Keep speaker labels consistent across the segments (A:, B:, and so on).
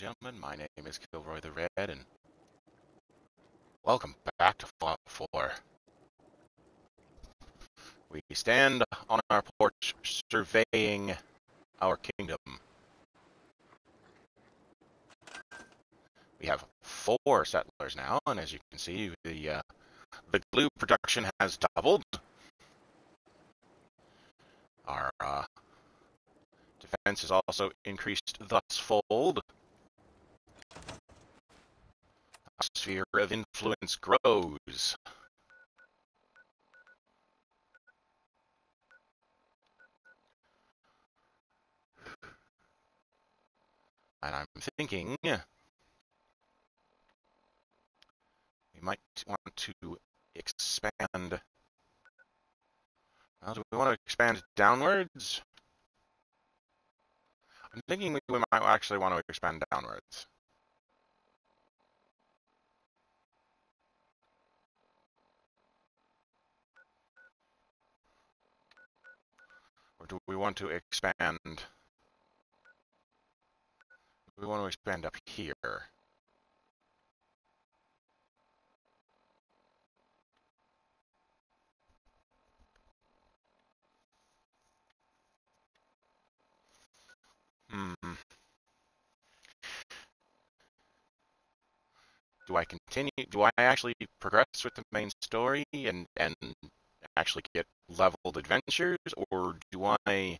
A: gentlemen, my name is Kilroy the Red, and welcome back to Fallout 4. We stand on our porch surveying our kingdom. We have 4 settlers now, and as you can see, the glue production has doubled. Our defense has also increased thusfold. Our sphere of influence grows. And I'm thinking we might want to expand. Well, do we want to expand downwards? I'm thinking we might actually want to expand downwards. Or do we want to expand? We want to expand up here. Do I continue? Do I actually progress with the main story and actually get leveled adventures, or do I?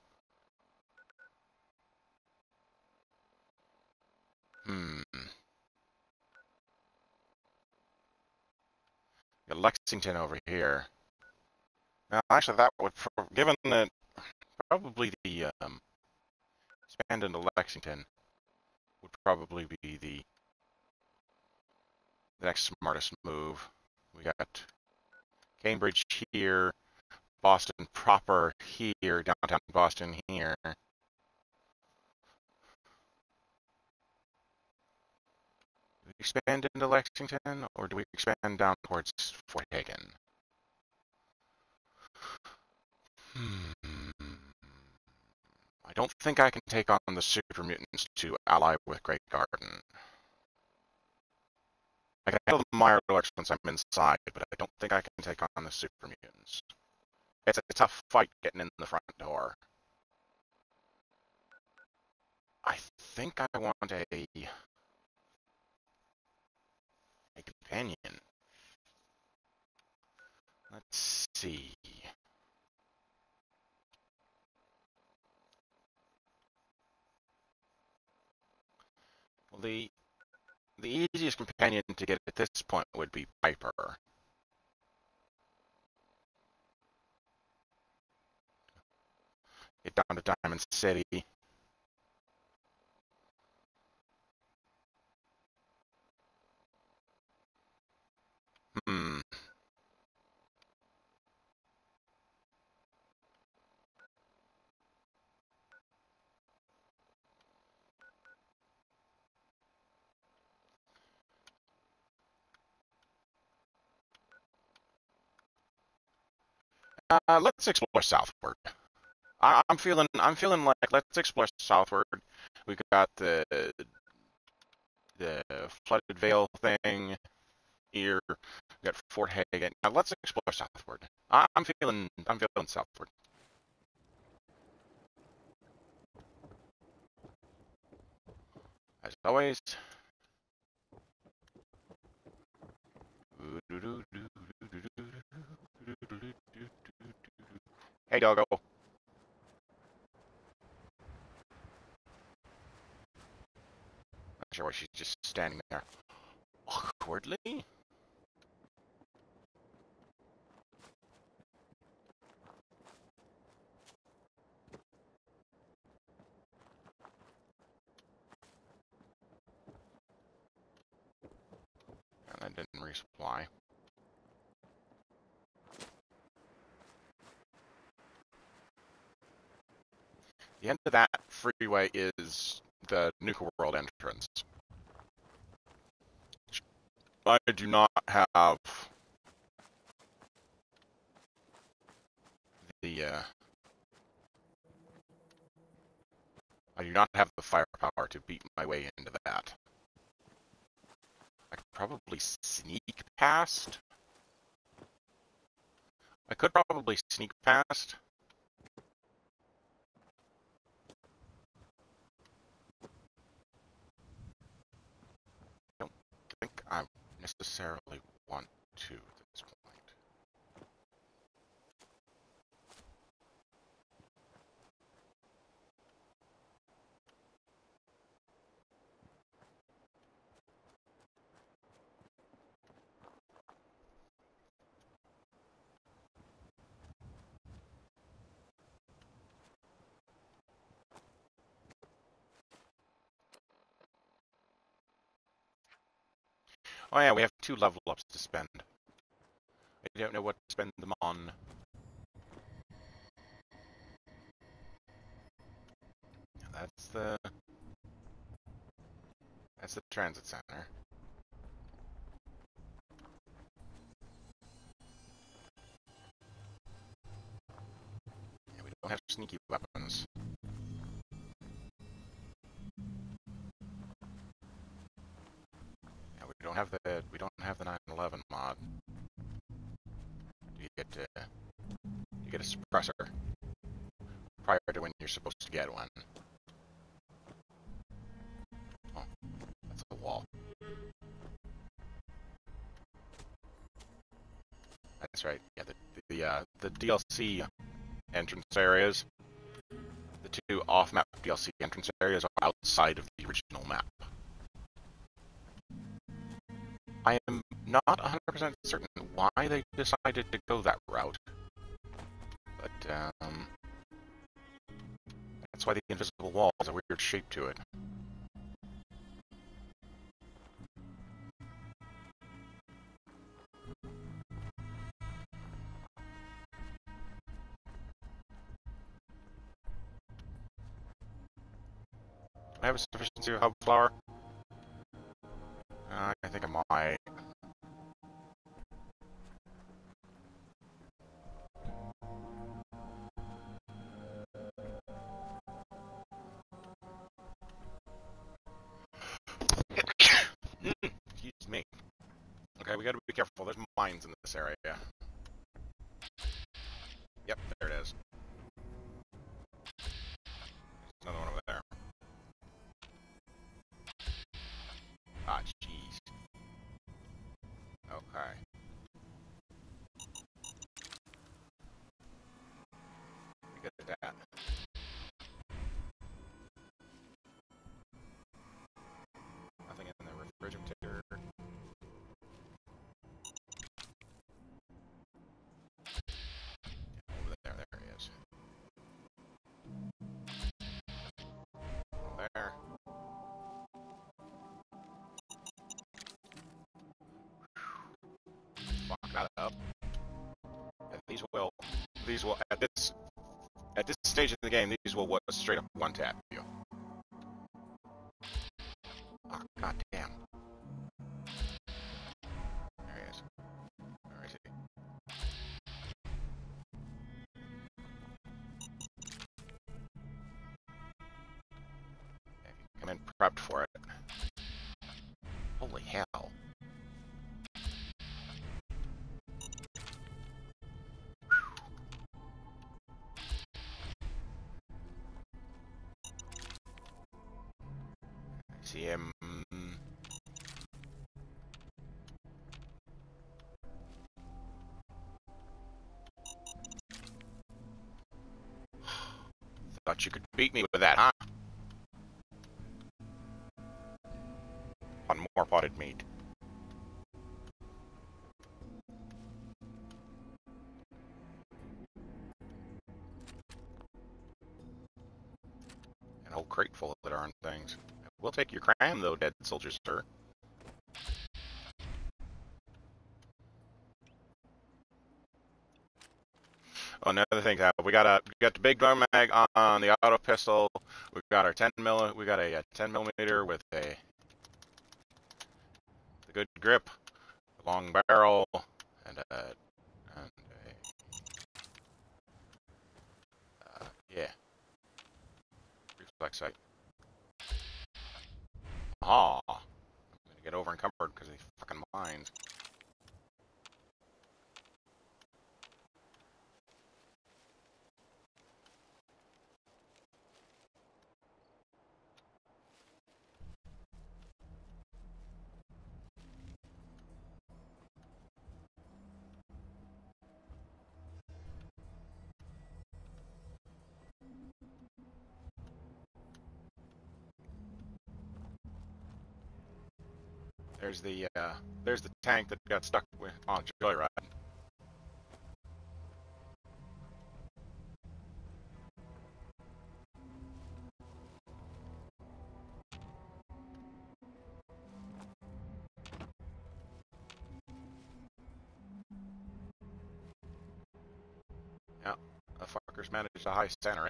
A: Got Lexington over here. Now, actually, that would, given that probably the expand into Lexington would probably be the next smartest move. We got Cambridge here, Boston proper here, downtown Boston here. Do we expand into Lexington, or do we expand down towards Fort Hagen? I don't think I can take on the super mutants to ally with Great Garden. I can handle the Mire Lords once I'm inside, but I don't think I can take on the super mutants. It's a tough fight getting in the front door. I think I want a companion. Let's see. Well, the easiest companion to get at this point would be Piper. Get down to Diamond City. Let's explore southward. I'm feeling like let's explore southward. We got the flooded Vale thing here. We got Fort Hagen. Now let's explore southward. I'm feeling southward. As always. Hey, doggo. Not sure why she's just standing there awkwardly. And I didn't resupply. The end of that freeway is the Nuka World entrance. I do not have the I do not have the firepower to beat my way into that. I could probably sneak past. I could probably sneak past. I don't think I necessarily want to at this point. Oh yeah, we have 2 level ups to spend. I don't know what to spend them on. That's the transit center. Yeah, we don't have sneaky weapons. Yeah, we don't have the 911 mod. You get a suppressor prior to when you're supposed to get one. Oh, that's a wall. That's right. Yeah, the DLC entrance areas, the 2 off-map DLC entrance areas are outside of the original map. I am not 100% certain why they decided to go that route, but that's why the invisible wall has a weird shape to it. I have a sufficiency of hub flour. I think I might. Excuse me. Okay, we gotta be careful. There's mines in this area. Yep, there it is. There's another one over there. Ah, jeez. Okay. We get that. Nothing in the refrigerator. Over there he is. Over there. Fuck that up. And these will at this stage in the game, these will straight up one tap you. Oh, god damn. There he is. Where is he? If you come in prepped for it. Holy hell. I see him. Thought you could beat me with that, huh? On more potted meat. An whole crate full of the darn things. We'll take your cram, though, dead soldier, sir. Oh, another thing, we got the big drum mag on the auto pistol. We got our 10 we got a 10mm with the good grip, long barrel, and yeah, select site. Ah, I'm gonna get over encumbered because of these fucking mines. There's the tank that got stuck on Joyride. Yeah, the fuckers managed to high center it.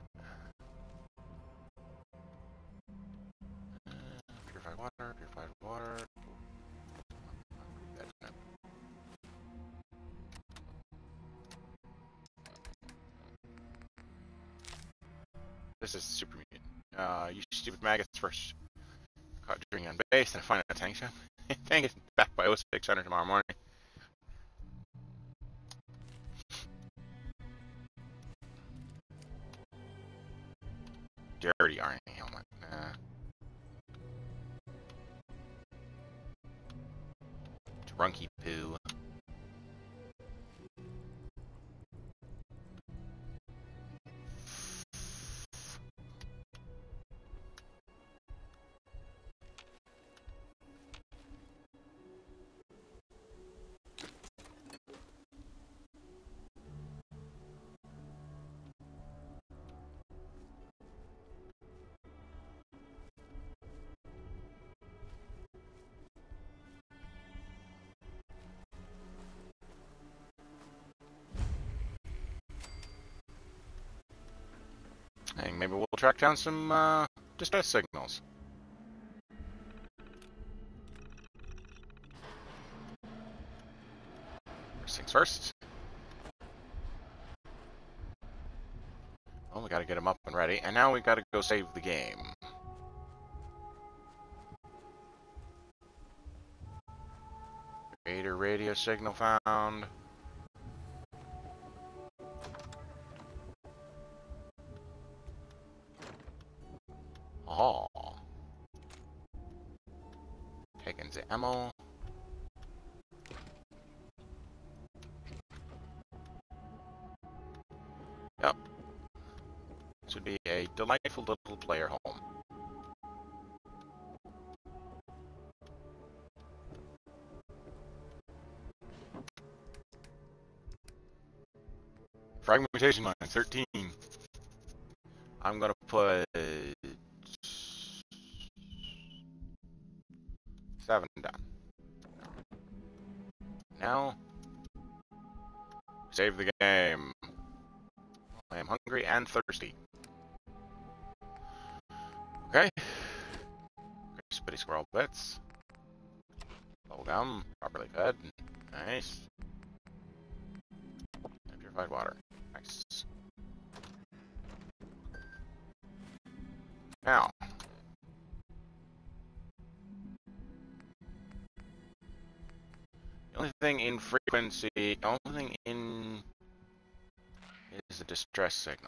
A: Purified water, purified water. This is super mutant. You stupid maggots first. Caught drinking on base and find a tank shop. Tank is back by 0600 tomorrow morning. Dirty Army helmet. Drunky poo. Hey, maybe we'll track down some distress signals. First things first. Well, we gotta get them up and ready, and now we gotta go save the game. Raider radio signal found. Oh. Taking the ammo. Yep. This would be a delightful little player home. Fragmentation line 13. I'm gonna put 7 down. Now, save the game. I am hungry and thirsty. Okay. Spitty squirrel bits. Bubblegum, properly fed. Nice. And purified water. Nice. Now. The only thing in frequency, the only thing in is a distress signal.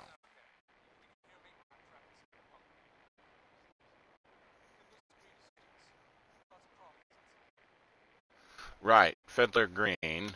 A: Right, Fiddler Green.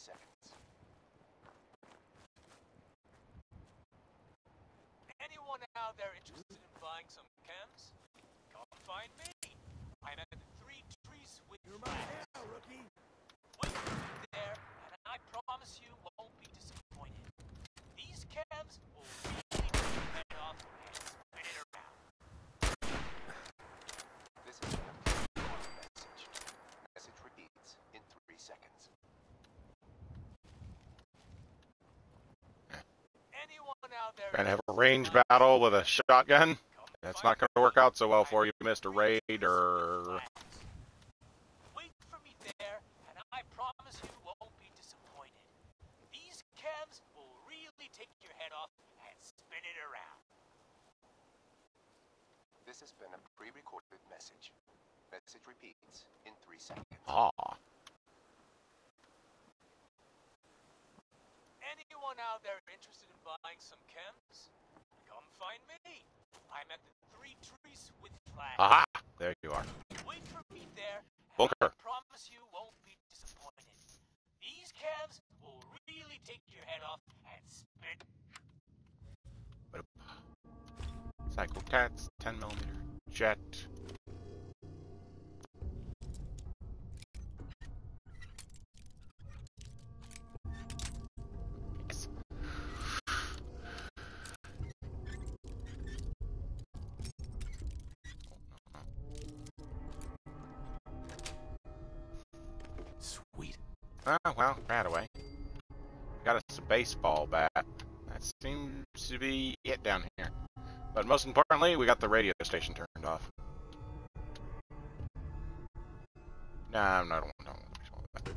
B: seconds. Anyone out there interested in buying some chems? Come find me. I'm at the 3 Trees with
C: You're mine now, rookie.
B: Wait for me there, and I promise you won't be disappointed. These chems will really take your head off and spin it around. This is a message. Message repeats in 3 seconds. Anyone out there
A: Trying to have a range battle with a shotgun? That's not going to work out so well for you, Mr. Raider.
B: Wait for me there, and I promise you won't be disappointed. These chems will really take your head off and spin it around. This has been a pre-recorded message. Message repeats in 3 seconds.
A: Ah.
B: Anyone out there interested in buying some chems? Come find me. I'm at the 3 Trees with flags.
A: Aha! There you are.
B: Wait for me there, and
A: Bunker.
B: I promise you won't be disappointed. These chems will really take your head off and spin.
A: Cycle Cats, 10mm jet. Yes.
B: Sweet.
A: Ah, well, ran away. Got us a baseball bat. That seems to be it down here. But most importantly, we got the radio station turned off. Nah, I don't want that.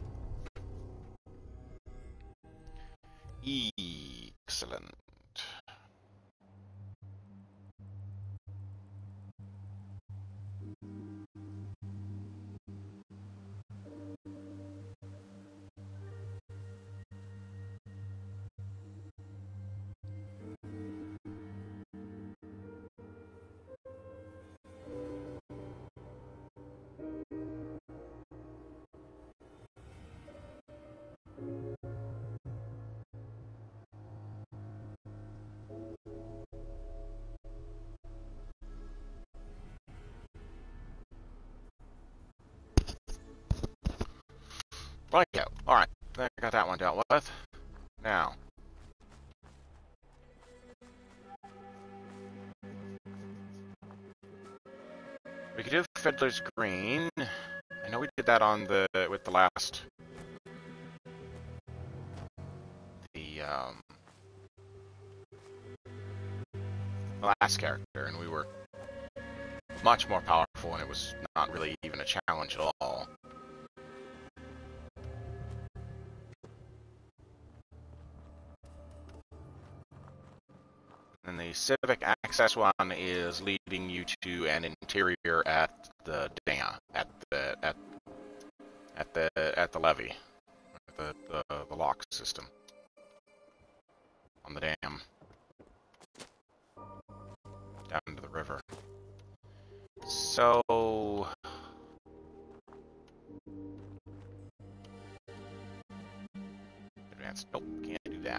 A: Excellent. Righto. Alright, I got that one dealt with. Now. We could do Fiddler's Green. I know we did that on the with the last last character, and we were much more powerful, and it was not really even a challenge at all. And the Civic Access one is leading you to an interior at the dam, at the levee, the lock system on the dam down to the river. So advanced. Nope, can't do that.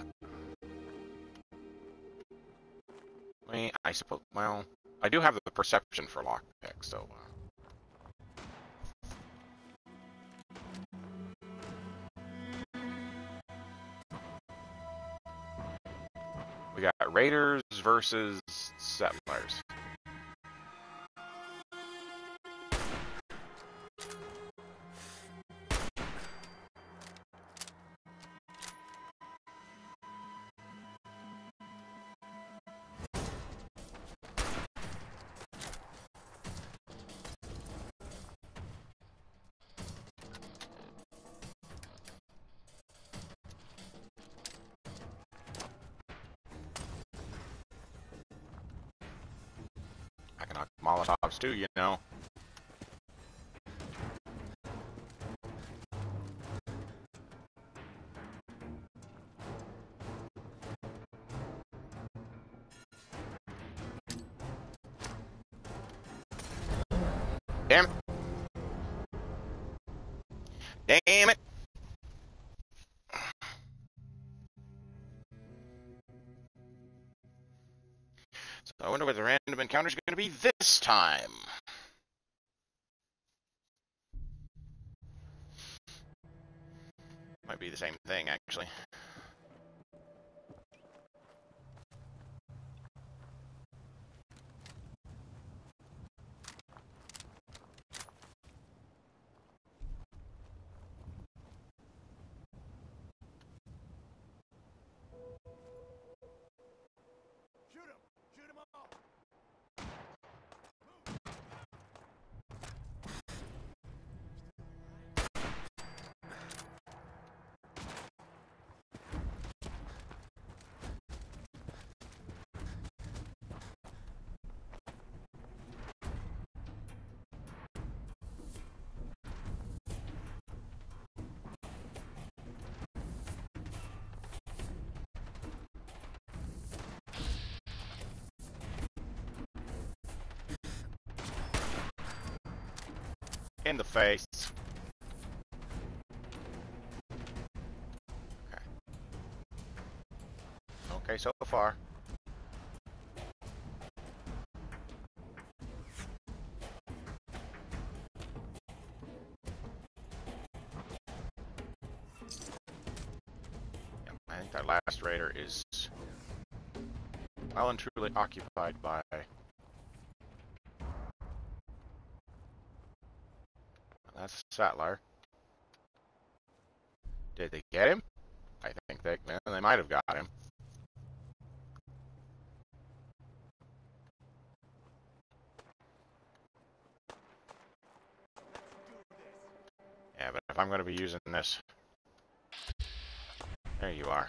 A: I suppose, well, I do have the perception for lockpick, so... We got Raiders versus Settlers. I can knock Molotovs too, you know. Damn it. Damn it. I wonder what the random encounters are going to be this time. Might be the same thing, actually. In the face. Okay. Okay, so far. Yep, I think that last raider is well and truly occupied by... That's a Sattler. Did they get him? I think they might have got him. Yeah, but if I'm going to be using this... There you are.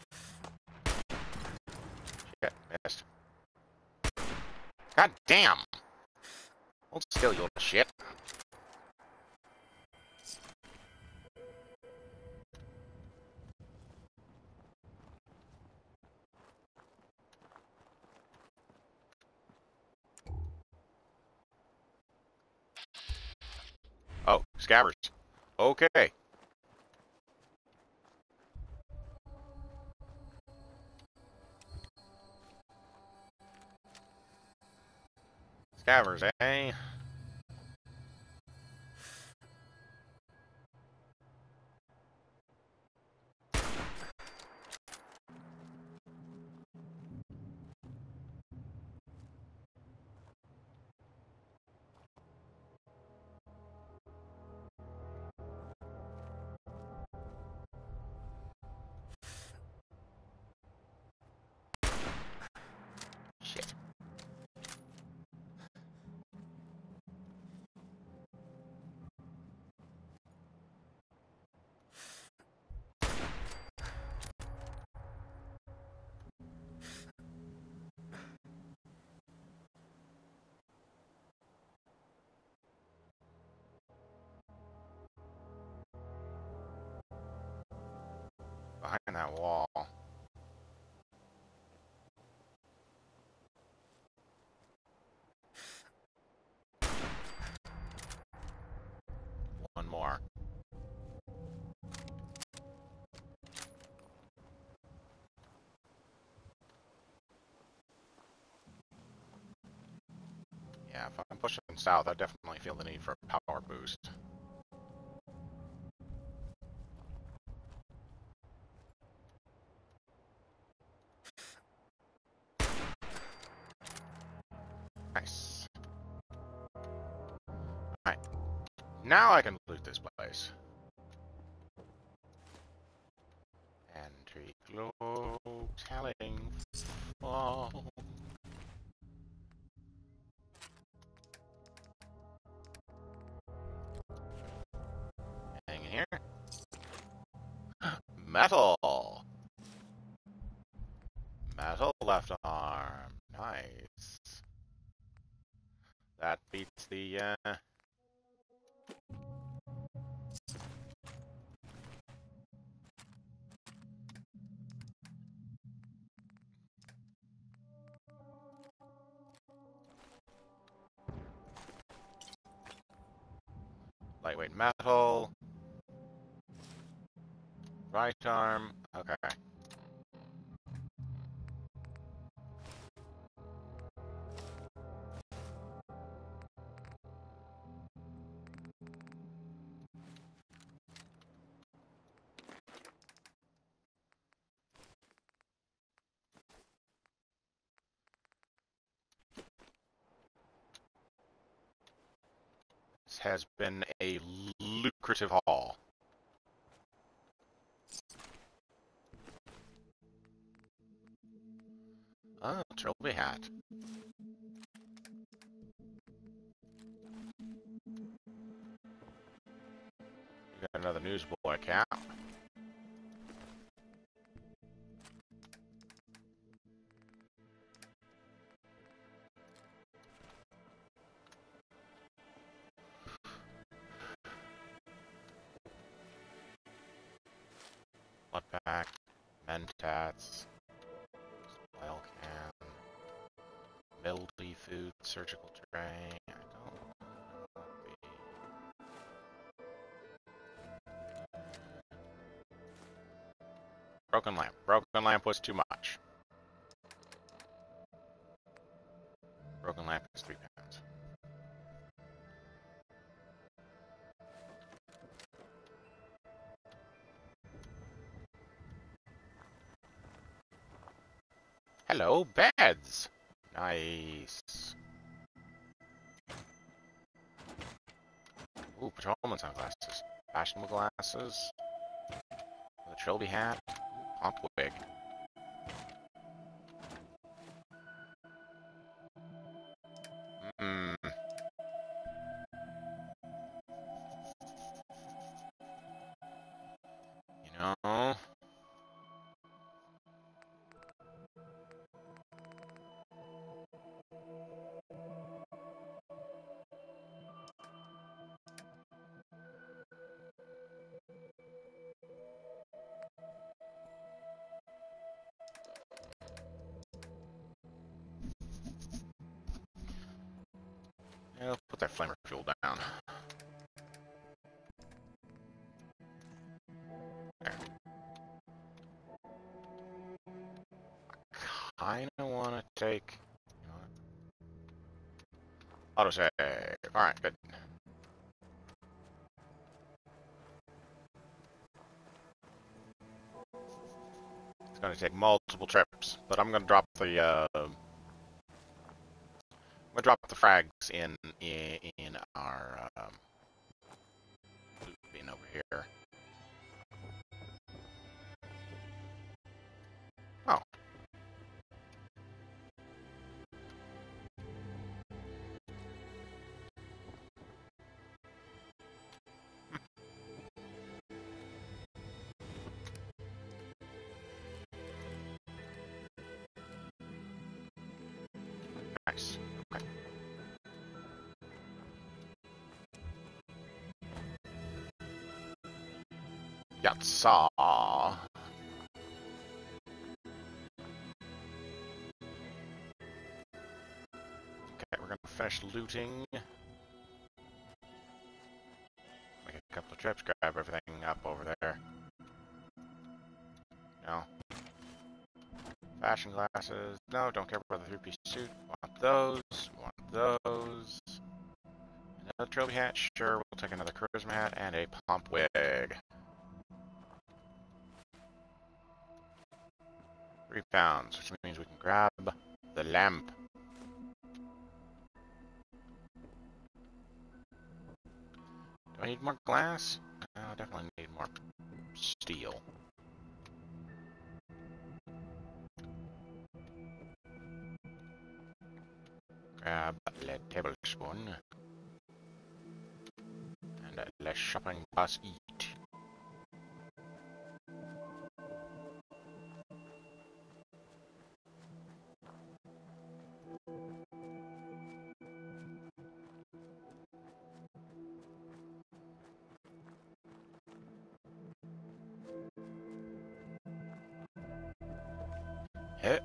A: Shit, missed. God damn! Hold still, you little shit. Oh, scabbers. Okay. Scabbers, eh? Shit. Behind that wall. One more. Yeah, if I'm pushing south, I definitely feel the need for a power boost. Nice. Alright. Now I can loot this place. Entry glow telling fall. Hang in here. Metal! Metal left arm. Nice. That beats the, lightweight metal. Right arm. Okay. has been a lucrative haul. Oh, trilby hat. You got another newsboy cap. Blood pack, mentats, oil can, mildy food, surgical tray. I don't know broken lamp. Broken lamp was too much. Broken lamp is £3. Hello, beds! Nice. Ooh, patrolman sunglasses. Fashionable glasses. The trilby hat. Pomp wig. Hmm. You know... Yeah, put that flamer fuel down. There. Kinda wanna take... You know what? Autosave. Alright, good. It's gonna take multiple trips, but I'm gonna drop the, I'm gonna drop the frags in our, loot bin over here. Oh. Nice. Okay. Yatsa. Okay, we're gonna finish looting. Make a couple of trips, grab everything up over there. No. Fashion glasses. No, don't care about the three-piece suit. Want those. Want those. Another trilby hat. Sure, we'll take another charisma hat and a pomp wig. £3, which means we can grab the lamp. Do I need more glass? No, I definitely need more steel. Grab le tablespoon. And le shopping bus eat. Hit.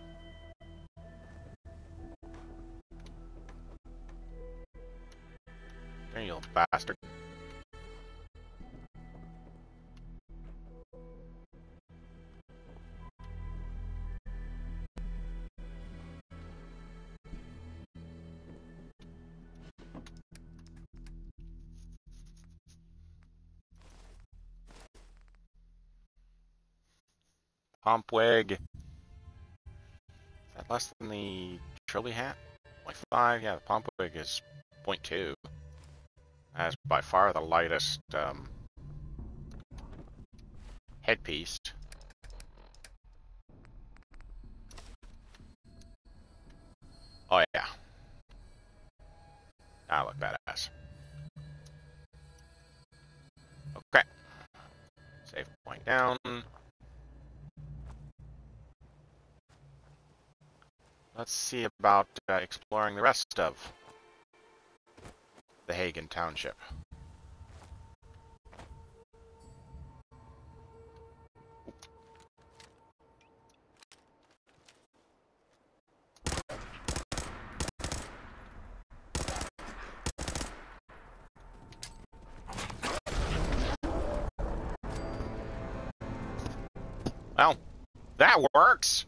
A: There you little bastard. Pomp wig. Is that less than the trilby hat? Like 5? Yeah, the pomp wig is 0.2. As by far the lightest headpiece. Oh yeah. I look badass. Okay. Save point down. Let's see about exploring the rest of the Hagen Township. Well, that works!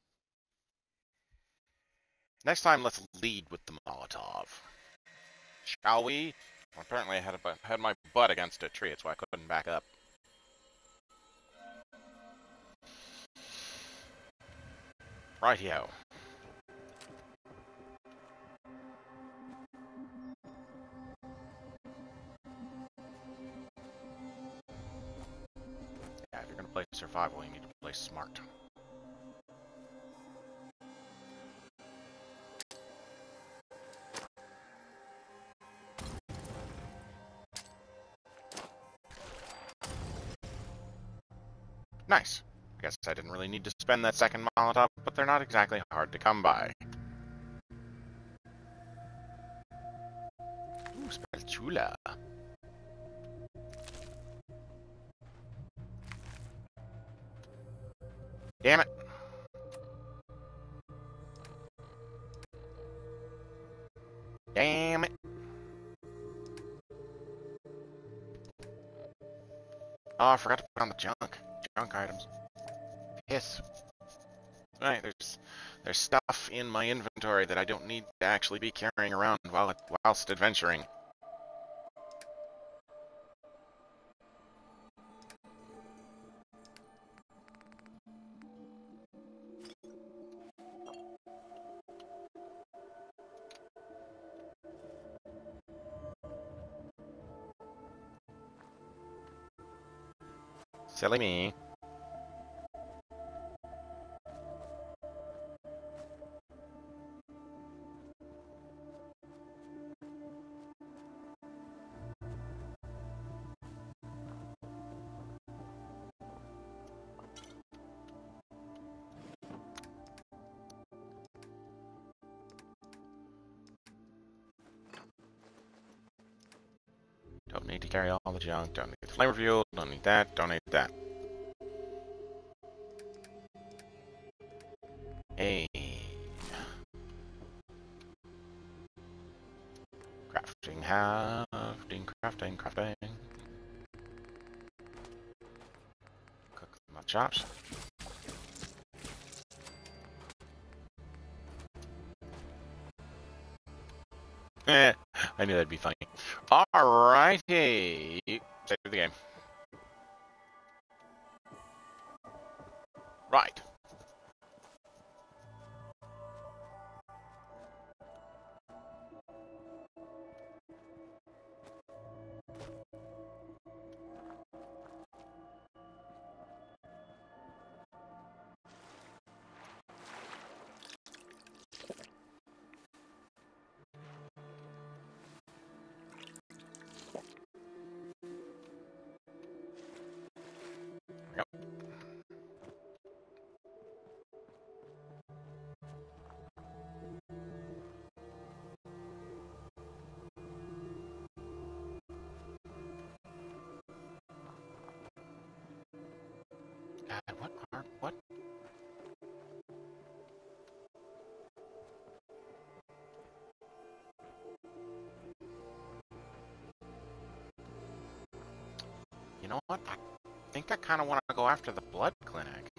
A: Next time, let's lead with the Molotov. Shall we? Well, apparently I had my butt against a tree, that's why I couldn't back up. Rightio. Yeah, if you're gonna play survival, you need to play smart. Nice. I guess I didn't really need to spend that second Molotov, but they're not exactly hard to come by. Ooh, Spatula. Damn it. Damn it. Oh, I forgot to put on the junk items. Piss. Right, there's stuff in my inventory that I don't need to actually be carrying around whilst adventuring. Silly me. Don't need to carry all the junk, don't need the flamer fuel, don't need that, don't need that. Hey. Crafting. Cook my chops. I knew that'd be funny. Alrighty. Save the game. Right. Yep. God, what? You know what? I think I kind of want to go after the blood clinic.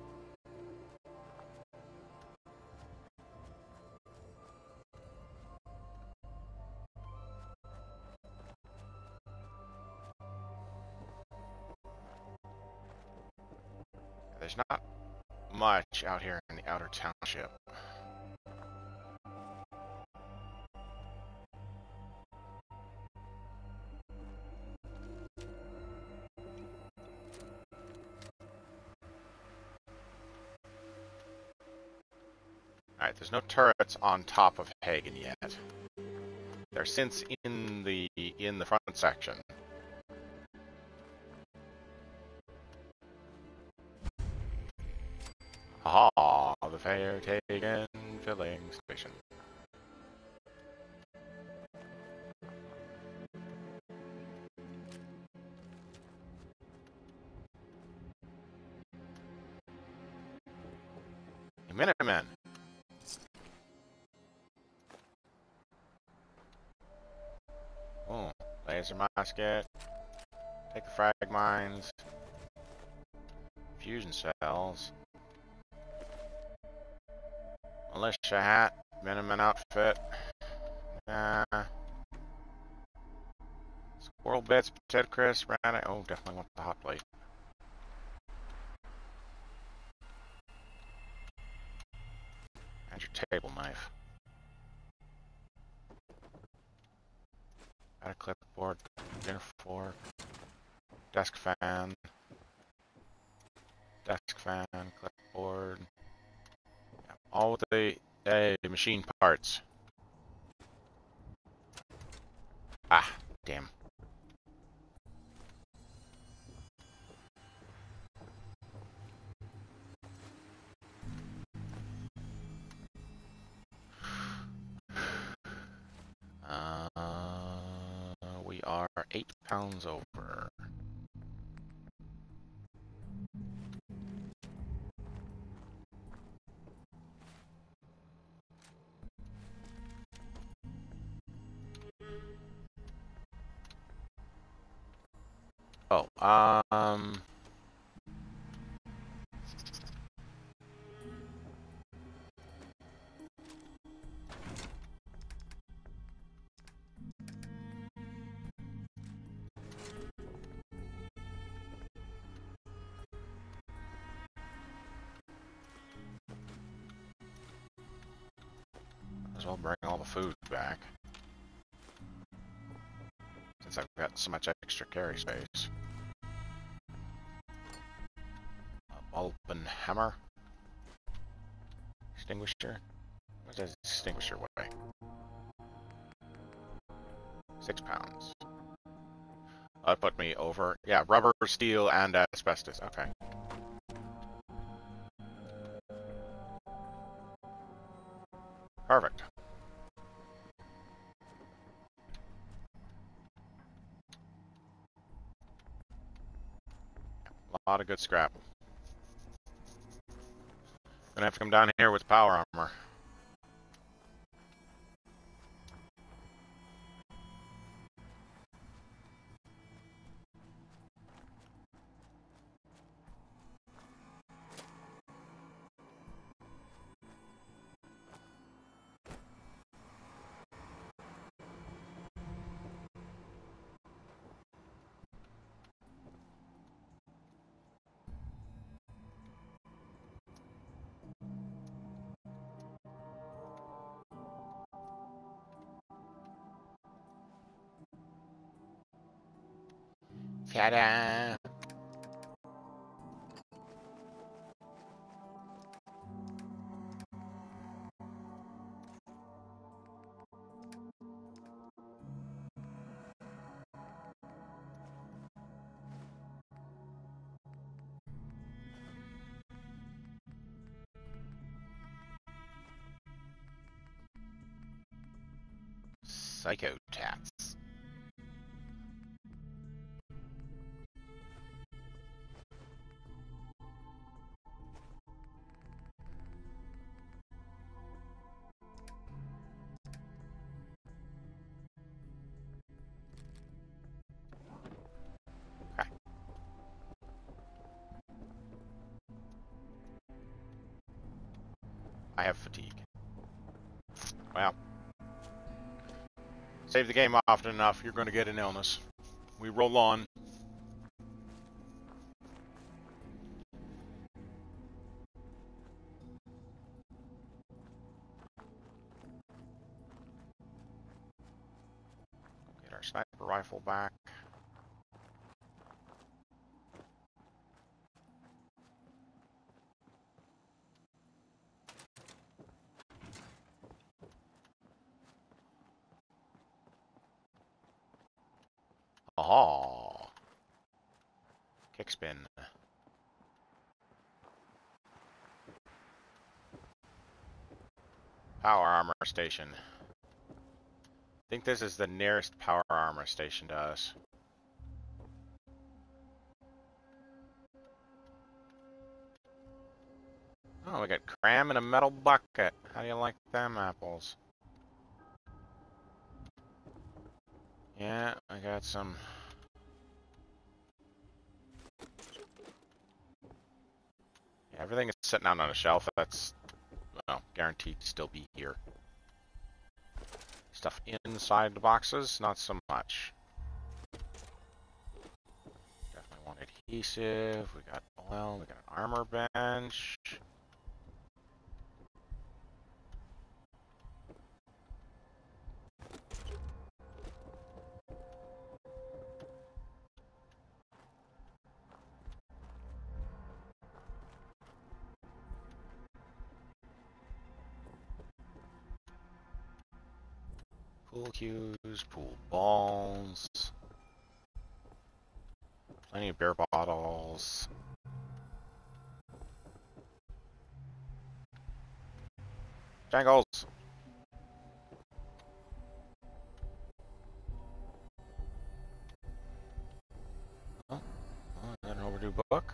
A: There's not much out here in the outer township. Alright, there's no turrets on top of Hagen yet. They're since in the front section. Aha, the Fairtaken filling station. Minutemen. Oh, laser musket. Take the frag mines. Fusion cells. Militia hat. Minuteman outfit. Squirrel bits, potato crisp, granite. Oh, definitely want the hot plate. And your table knife. Got a clipboard, dinner fork, desk fan, clipboard. Yeah, all with the machine parts. Ah, damn. We are 8 pounds over. Oh, as well bring all the food back. Since I've got so much extra carry space. Bulb hammer. Extinguisher. What does extinguisher weigh? 6 pounds. That put me over. Yeah, rubber, steel, and asbestos. Okay. Perfect. A lot of good scrap. Gonna have to come down here with power armor. Ta-da! Psychotats. Okay. I have fatigue. Well, save the game often enough, you're going to get an illness. We roll on. Get our sniper rifle back. Oh, kickspin. Power armor station. I think this is the nearest power armor station to us. Oh, we got cram in a metal bucket. How do you like them apples? Yeah, I got some. Yeah, everything is sitting out on a shelf. That's, well, guaranteed to still be here. Stuff inside the boxes, not so much. Definitely want adhesive. We got oil. We got an armor bench. Pool cues, pool balls. Plenty of beer bottles. Jangles! Oh, is that an overdue book?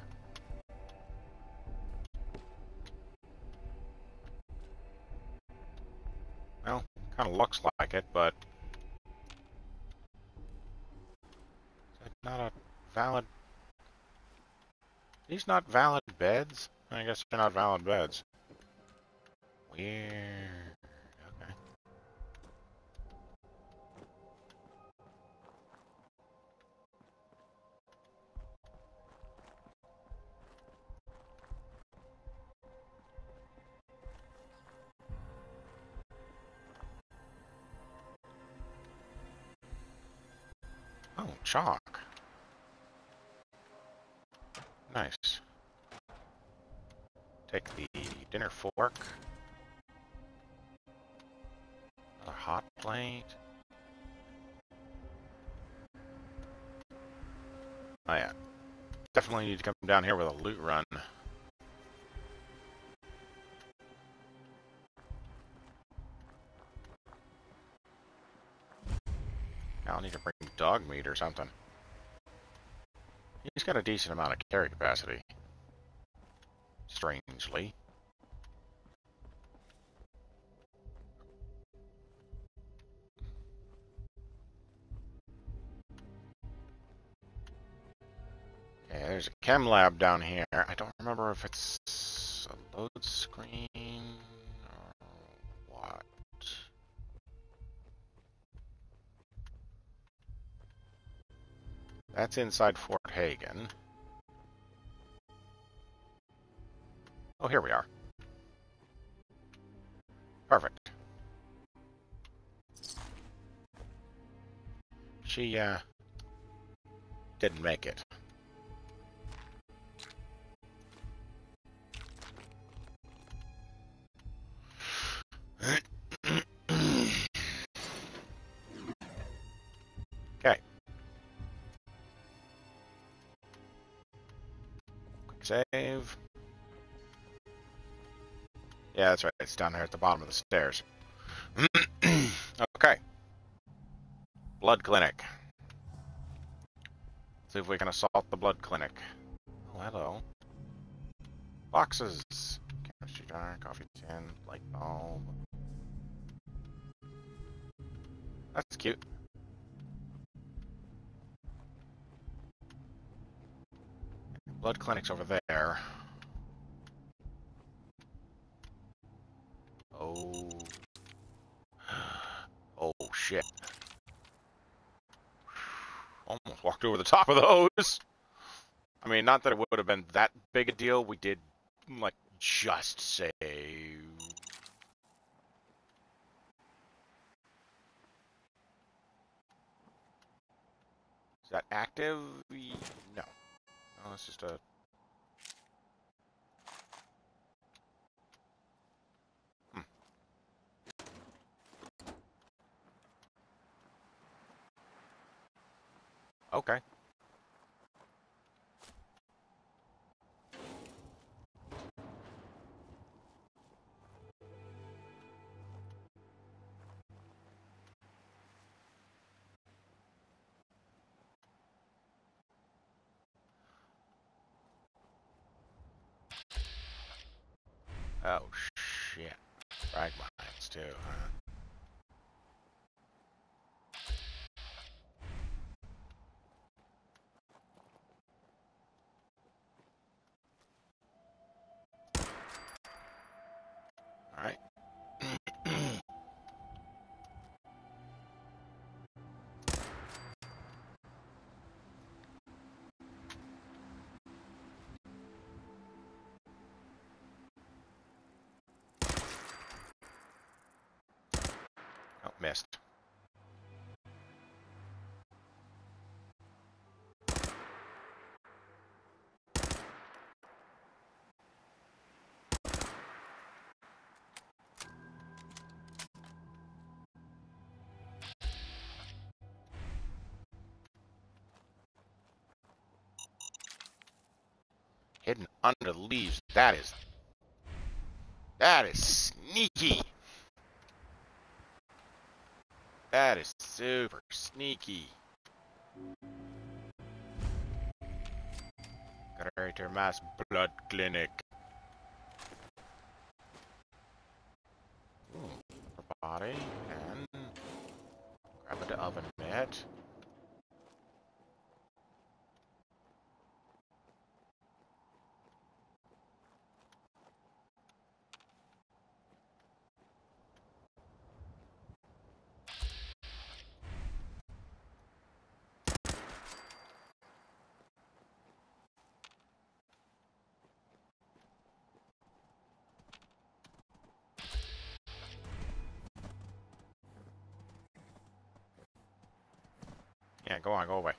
A: Well, kind of looks like it, but is that not a valid... These not valid beds? I guess they're not valid beds. Weird. Okay. Oh, chalk. Nice. Take the dinner fork. Another hot plate. Oh yeah. Definitely need to come down here with a loot run. I'll need to bring dog meat or something. He's got a decent amount of carry capacity. Strangely. Yeah, there's a chem lab down here. I don't remember if it's a load screen or what. That's inside Fort Hagen. Oh, here we are. Perfect. She, didn't make it. Okay. Quick save. Yeah, that's right. It's down there at the bottom of the stairs. Okay. Blood clinic. See if we can assault the blood clinic. Oh, hello. Boxes. Chemistry jar, coffee tin, light bulb. That's cute. Blood clinic's over there. Oh. Oh, shit. Almost walked over the top of those. I mean, not that it would have been that big a deal. We did, like, just save. Is that active? No. No, it's just a... Okay. Oh, shit. Frag mines, too, huh? Alright. Oh, missed. Hidden under the leaves. That is sneaky. That is super sneaky. Greater Mass Blood Clinic. Ooh, body and grab the oven mitt. Yeah, go on, go away.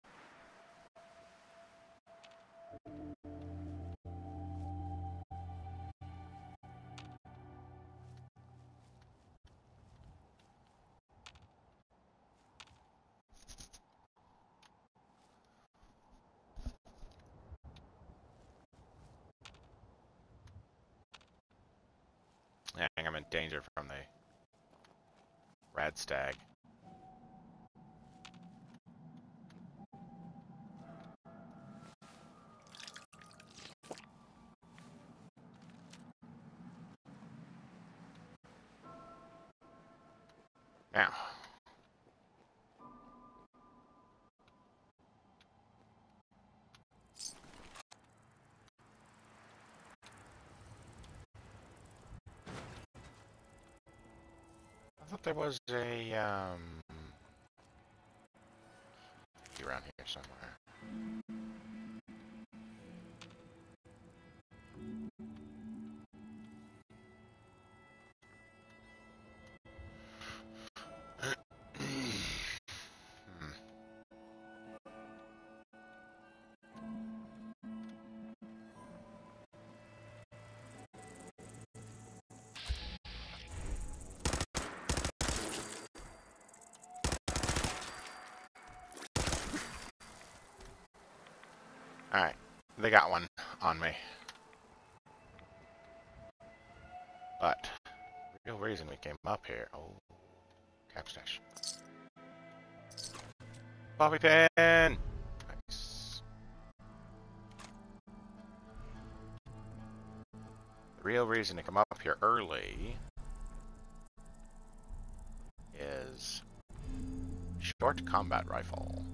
A: Yeah, I'm in danger from the rad stag. Now, I thought there was a around here somewhere. Alright, they got one on me. But, the real reason we came up here... Oh, cap stash. Bobby pin! Nice. The real reason to come up here early is short combat rifle.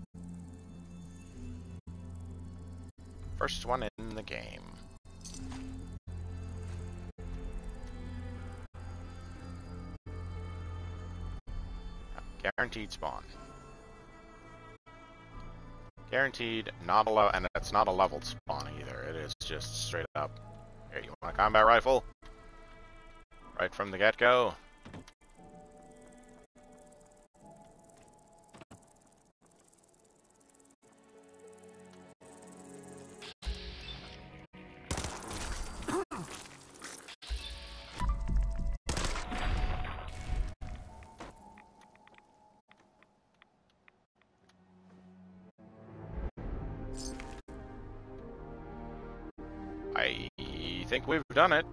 A: First one in the game. Guaranteed spawn. Guaranteed, not a and it's not a leveled spawn either. It is just straight up. Here, you want a combat rifle? Right from the get-go. think we've done it.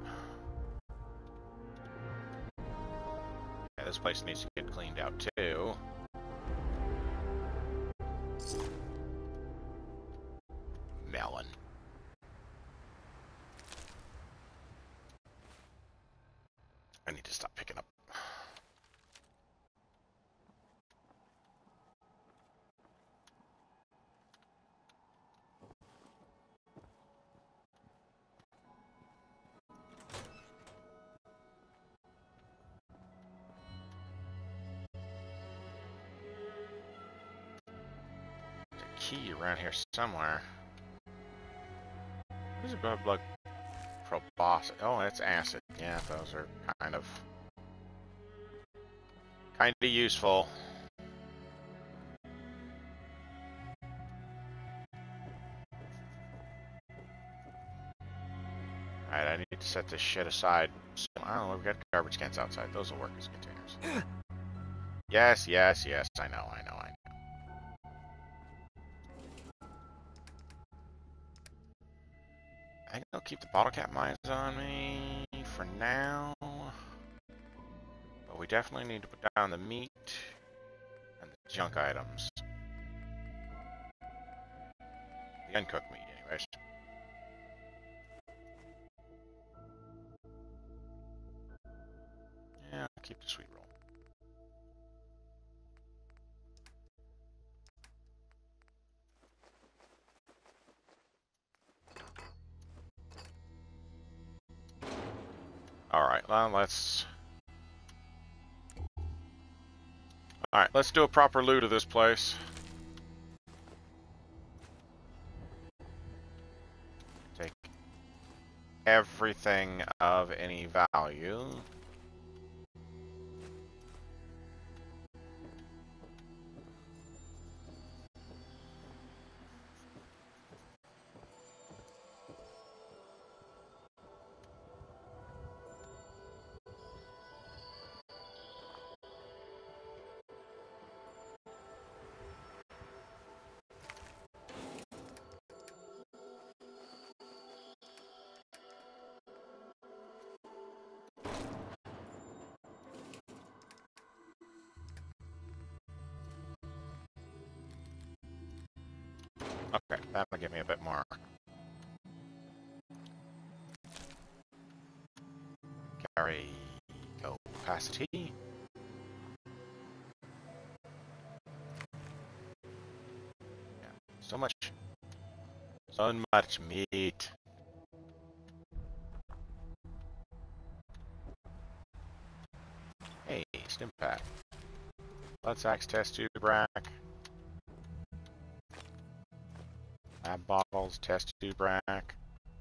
A: Yeah, this place needs to get cleaned out too. Melon. I need to stop picking up. There's a key around here somewhere. What is a blood proboscis? Oh, it's acid. Yeah, those are kind of useful. Alright, I need to set this shit aside. So, I don't know, we've got garbage cans outside. Those will work as containers. Yes, yes, yes. I know. I think I'll keep the bottle cap mines on me for now. But we definitely need to put down the meat and the junk items. The uncooked meat, anyways. Yeah, I'll keep the sweet roll. Alright, well, let's... Alright, let's do a proper loot of this place. Take everything of any value. Okay, that'll give me a bit more. Carry capacity. Yeah, so much meat. Hey, stim pack. Blood sacks, test tube rack. Lab bottles, test tube rack.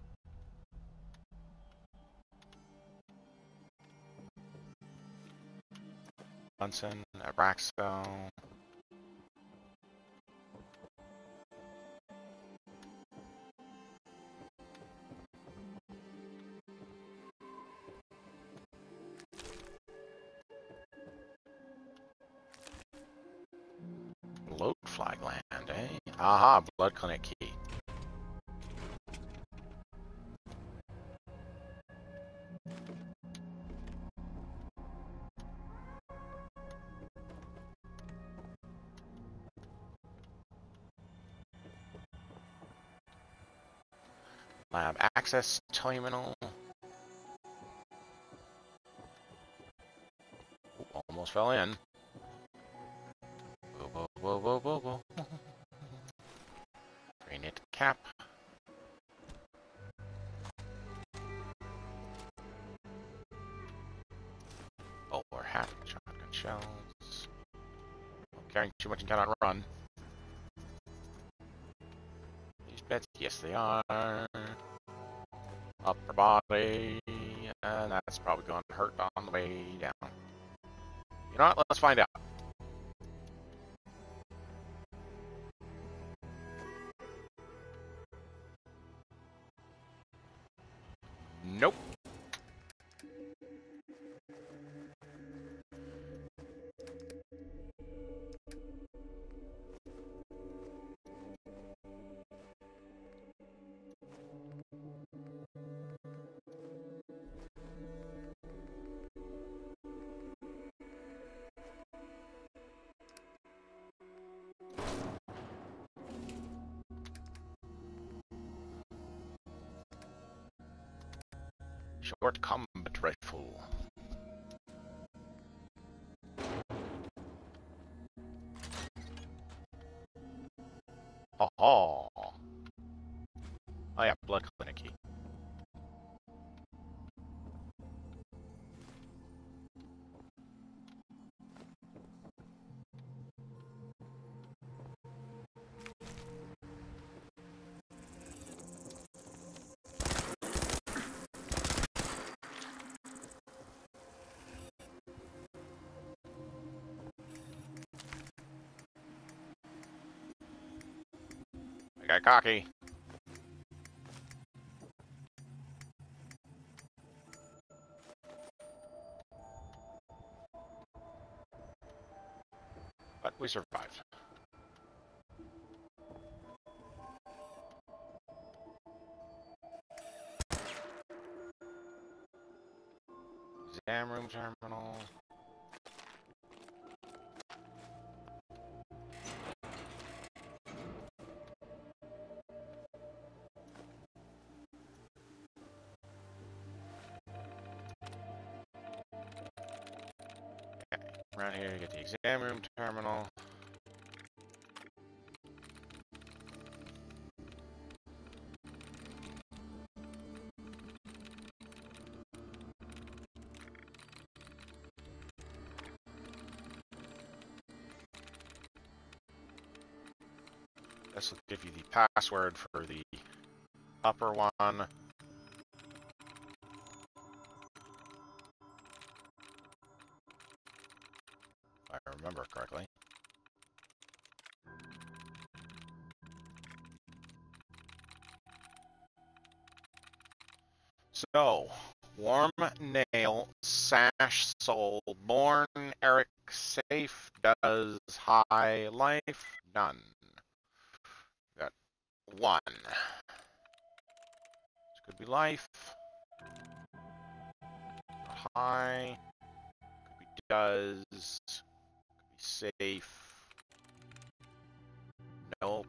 A: Bunsen, Abraxo. Bloat fly gland, eh? Aha, blood clinic key. Lab access terminal. Ooh, almost fell in. Whoa, whoa, whoa, whoa, whoa, whoa. Granite cap. Bowler hat, shotgun shells. Carrying too much and cannot run. These beds, yes they are. Upper body, and that's probably going to hurt on the way down. You know what? Let's find out. Nope. Short combat rifle. Oh, oh yeah, blood clinic key. I got cocky. But we survived. Exam room terminal. Okay, around here you get the exam room terminal. This will give you the password for the upper one. If I remember correctly. So, Warm Nail, Sash Soul, Born, Eric, Safe, Does, High, Life, None. Got 1. This could be Life. High. Could be Does. Could be Safe. Nope.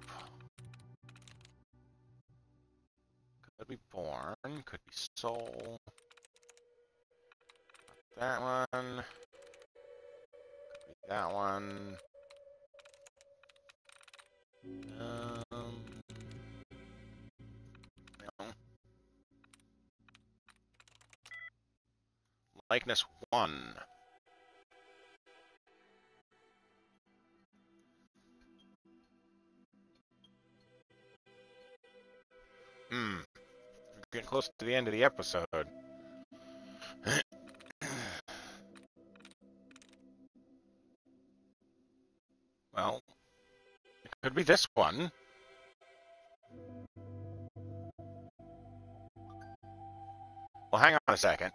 A: Could be Born. Could be Soul. Not that one. Could be that one. No. Likeness 1. We're getting close to the end of the episode. Well, it could be this one. Well, hang on a second.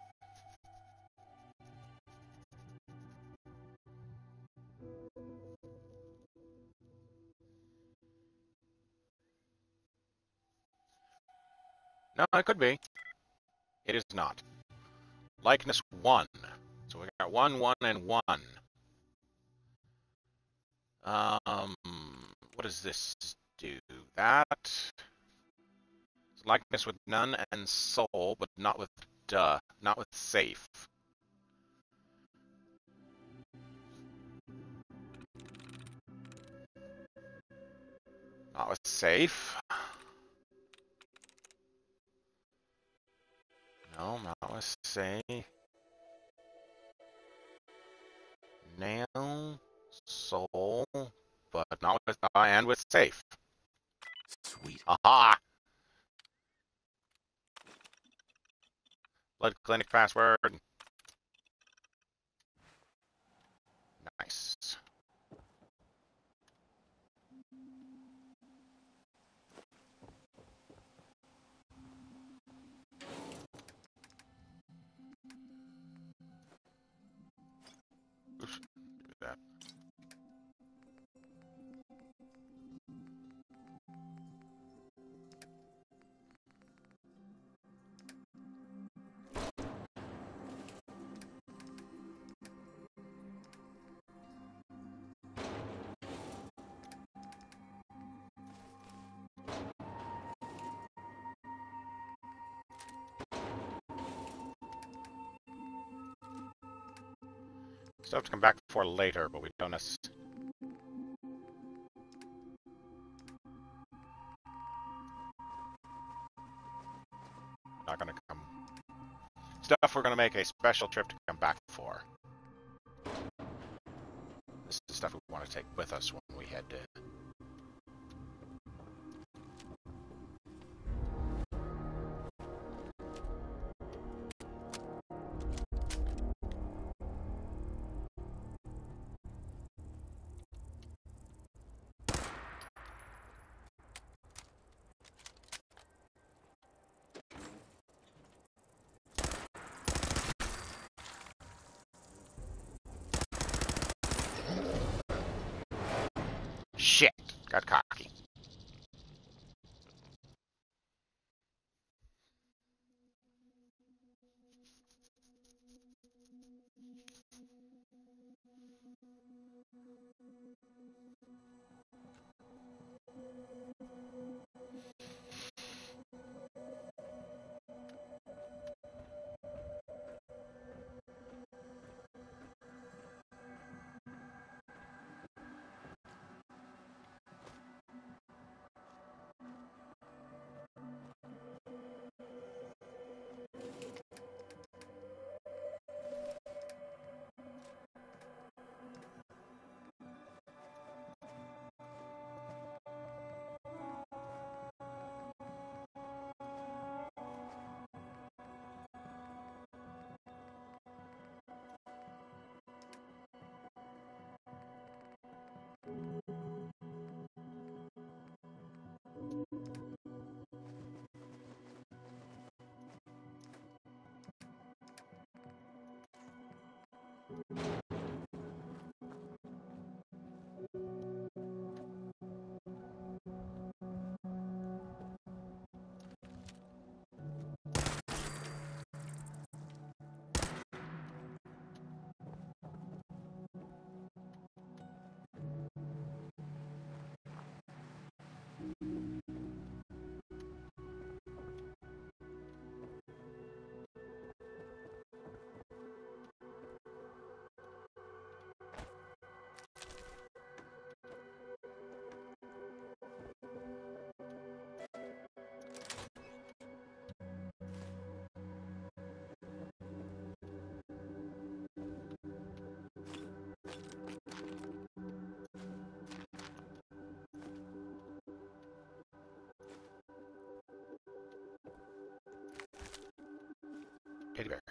A: No, it could be. It is not. Likeness 1. So we got 1, 1, and 1. What does this do? That. Likeness with none and soul, but not with not with safe. Not with safe. No, not with safe. Nail, soul, but not with and with safe.
B: Sweet.
A: Aha! Blood clinic password. Nice. Oops, do that. Stuff to come back for later, but we don't necessarily. Not gonna come. Stuff we're gonna make a special trip to come back for. This is stuff we want to take with us when we head to. Shit! Got cocky. Teddy bear.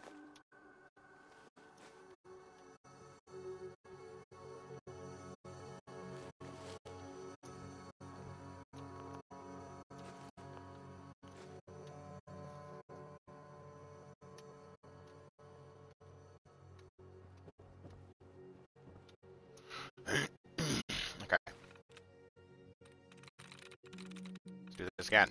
A: Okay. Let's do this again.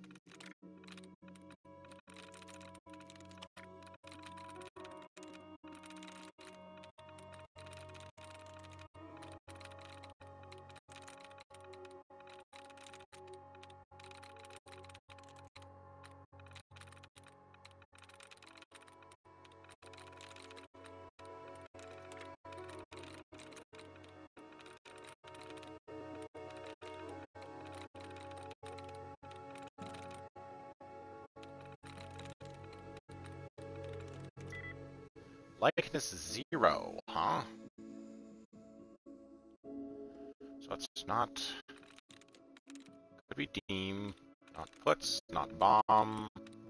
A: Likeness 0, huh? So it's not. Could be team, not puts, not bomb.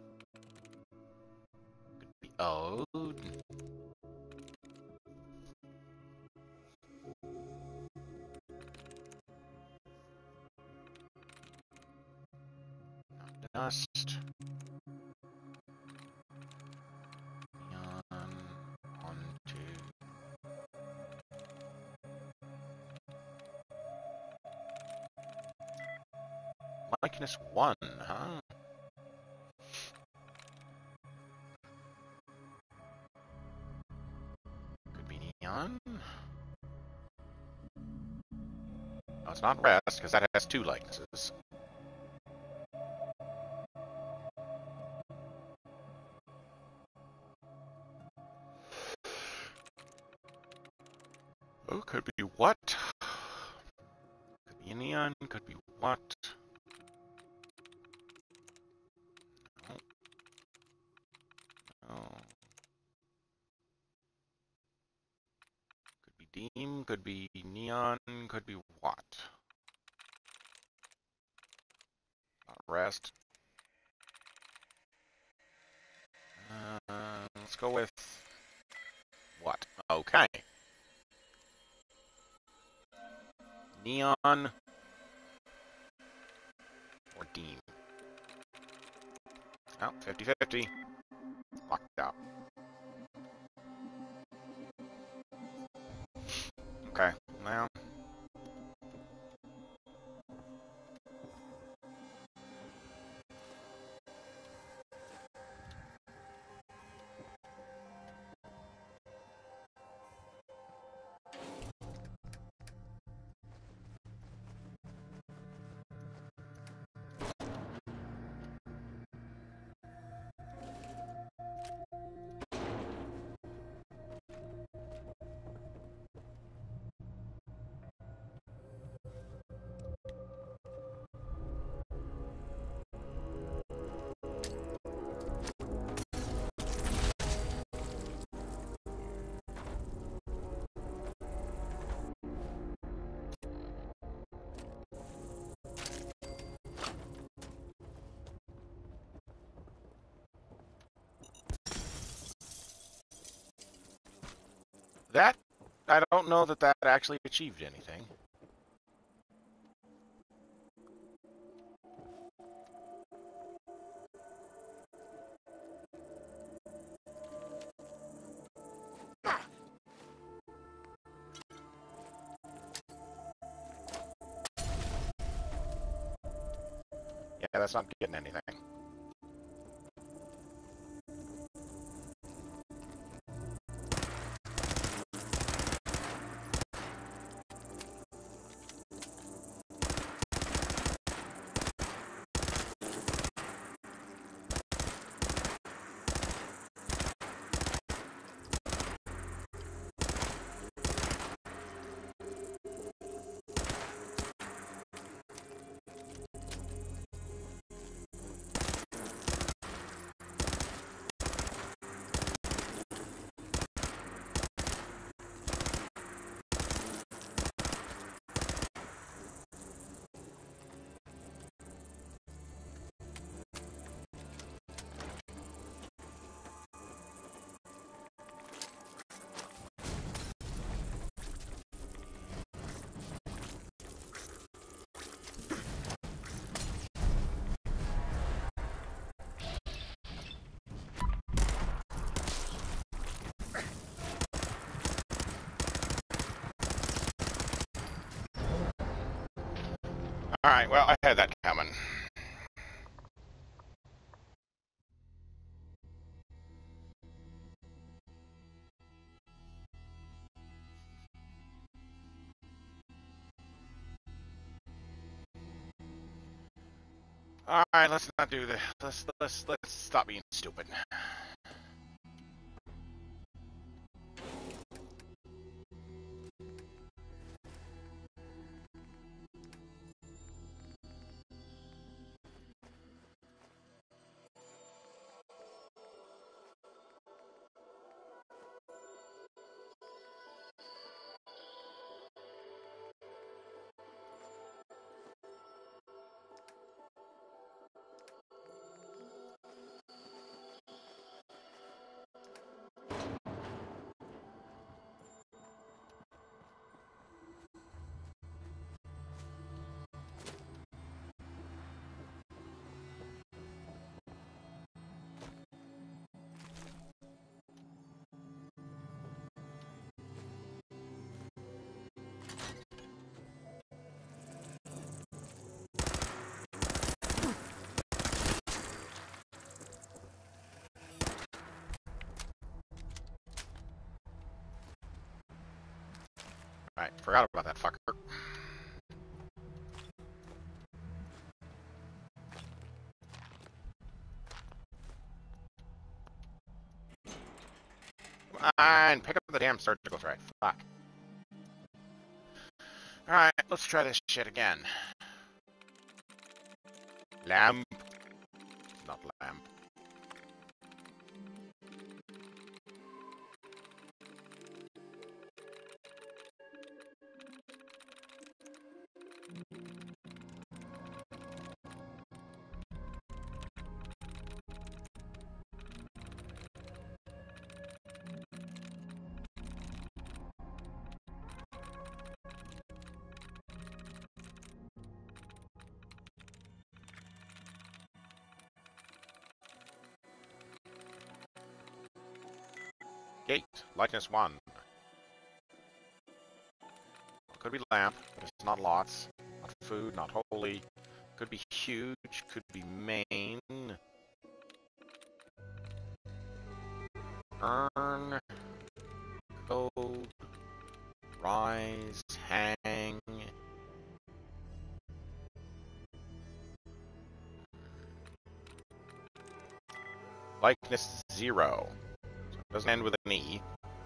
A: Could be ode. Not dust. Neon. 1, 2. Likeness 1, huh? Could be neon. No, it's not rest, because that has 2 likenesses. Oh, could be what? Could be a neon, could be what? Oh. Oh. Could be Deem, could be neon, could be what? Rest. Let's go with what? Okay. Neon or Deem. Oh, 50-50. Locked out. Okay, now. That, I don't know that that actually achieved anything. Yeah, that's not getting anything. Alright, well, I had that coming. Alright, let's not do this. Let's stop being stupid. Alright, forgot about that fucker. Come on, pick up the damn surgical strike. Fuck. Alright, let's try this shit again. Lamp. Not lamp. Gate. Likeness 1. Could be lamp, but it's not lots. Not food, not holy. Could be huge, could be main. Earn. Code. Rise. Hang. Likeness 0. So it doesn't end with an E.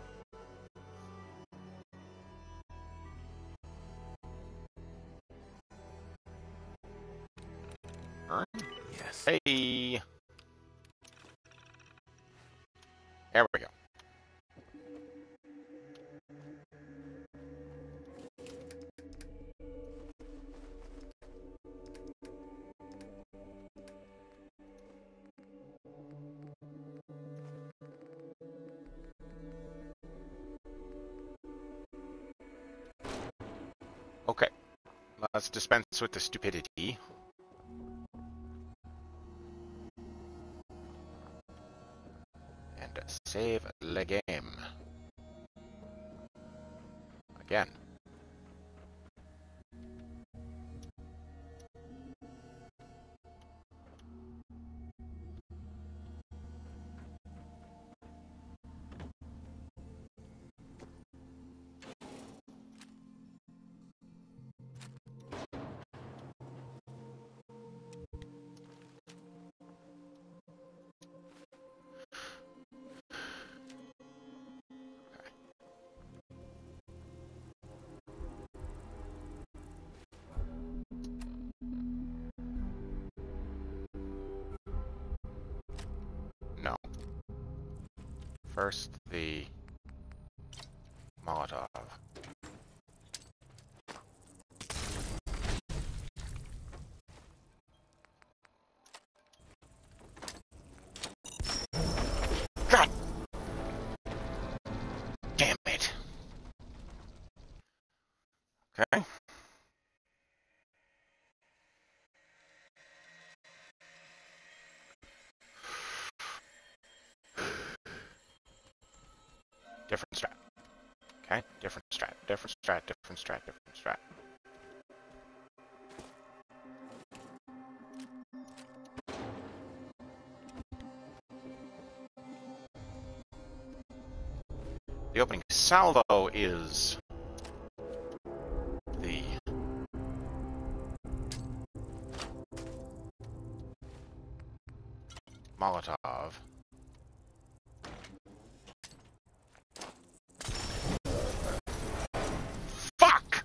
A: Earn.
B: Yes.
A: Hey. There we go. Okay. Let's dispense with the stupidity. And save the game. Again. No. First, the Molotov. God damn it. Okay. Different strat. Okay, different strat, different strat, different strat, different strat. The opening salvo is the Molotov. Fuck!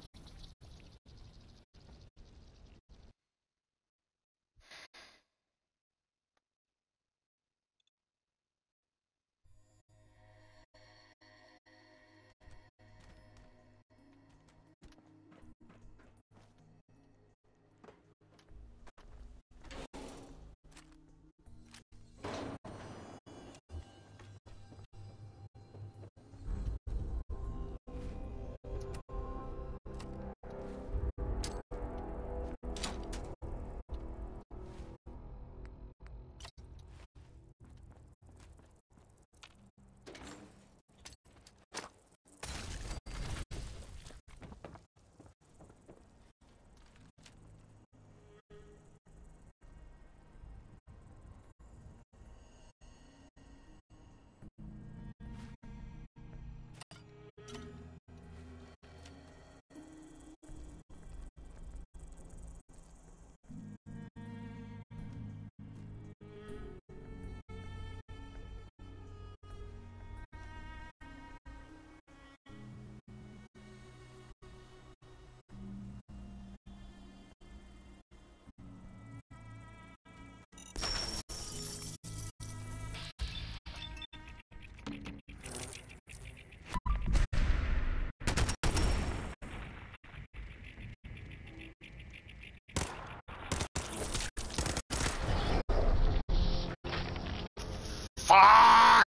A: Fuck!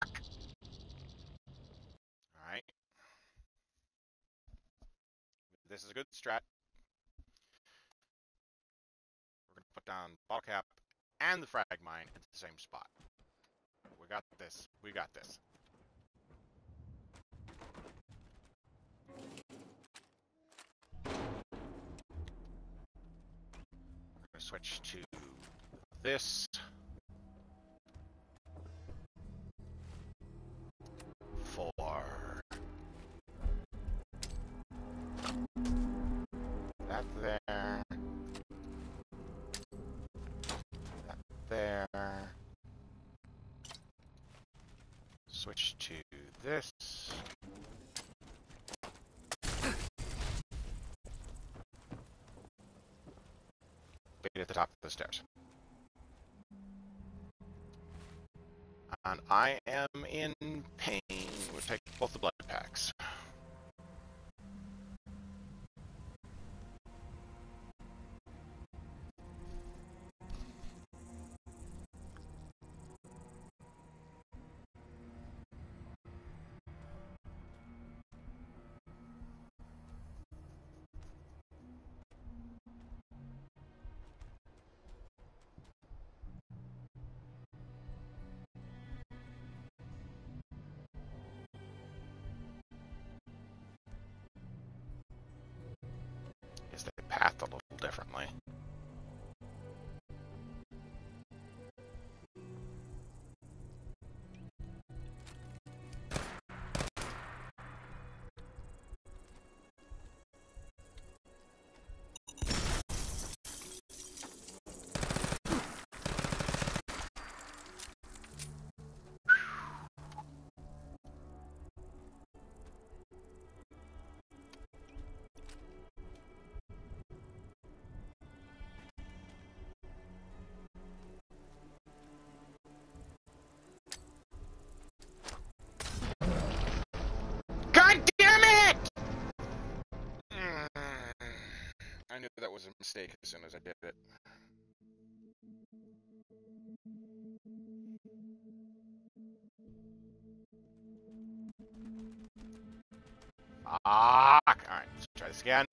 A: Alright. This is a good strat. We're going to put down bottle cap and the frag mine at the same spot. We got this. We got this. We're going to switch to this. For that there. That there. Switch to this. Wait at the top of the stairs. And I am in pain. We'll take both the blood packs. Guess they pathed a little differently. God damn it! I knew that was a mistake as soon as I did it. Fuck! Alright, let's try this again.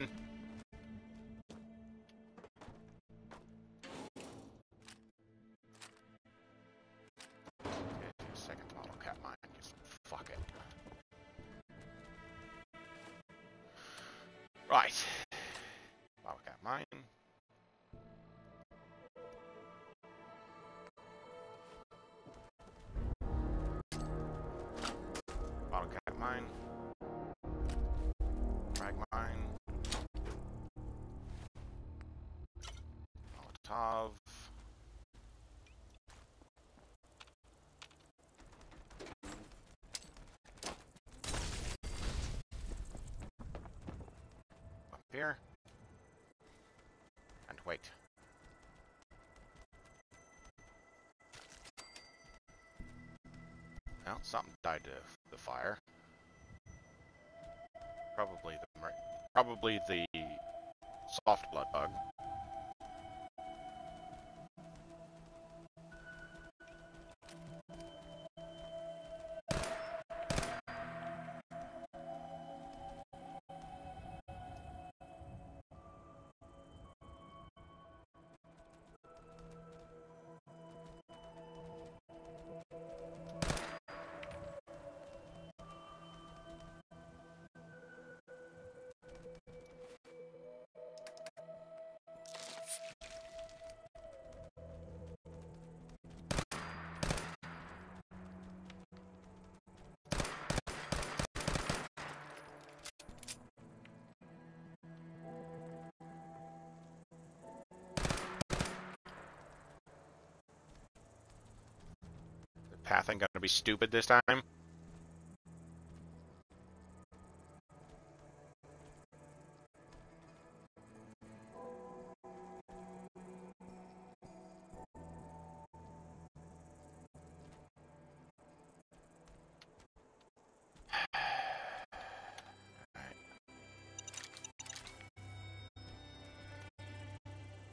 A: Second bottle cap mine. Just fuck it. Right. Bottle cap mine. Bottle cap mine. Frag mine. Molotov. Up here. And wait. Well, something died to the fire. Probably the soft blood bug. Path ain't gonna be stupid this time.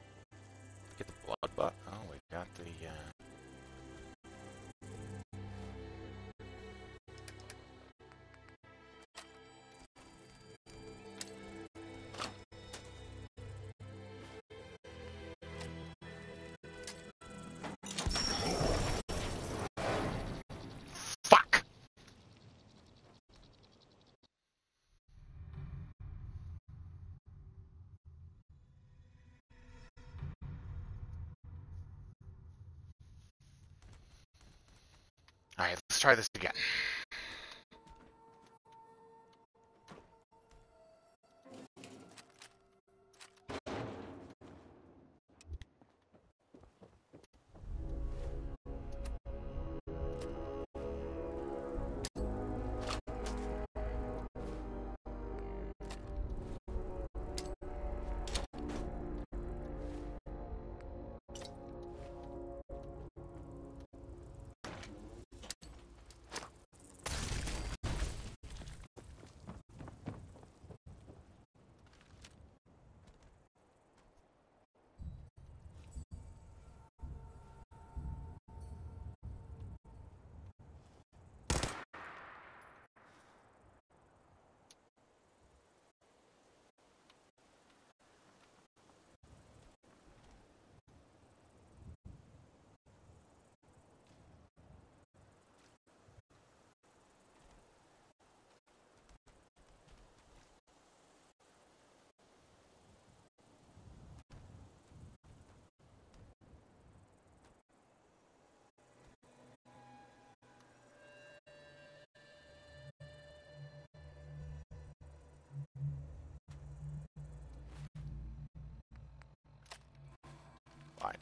A: Get the blood butt. Oh, we got the let's try this again. Fine.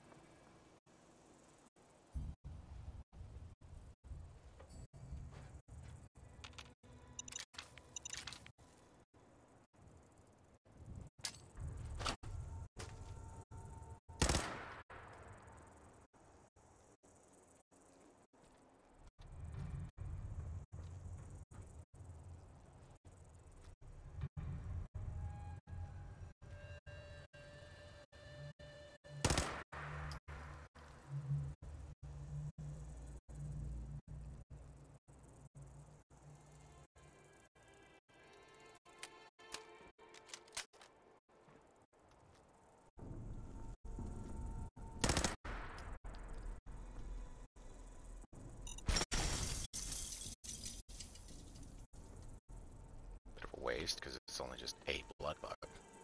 A: Bit of a waste because it's only just a blood bug.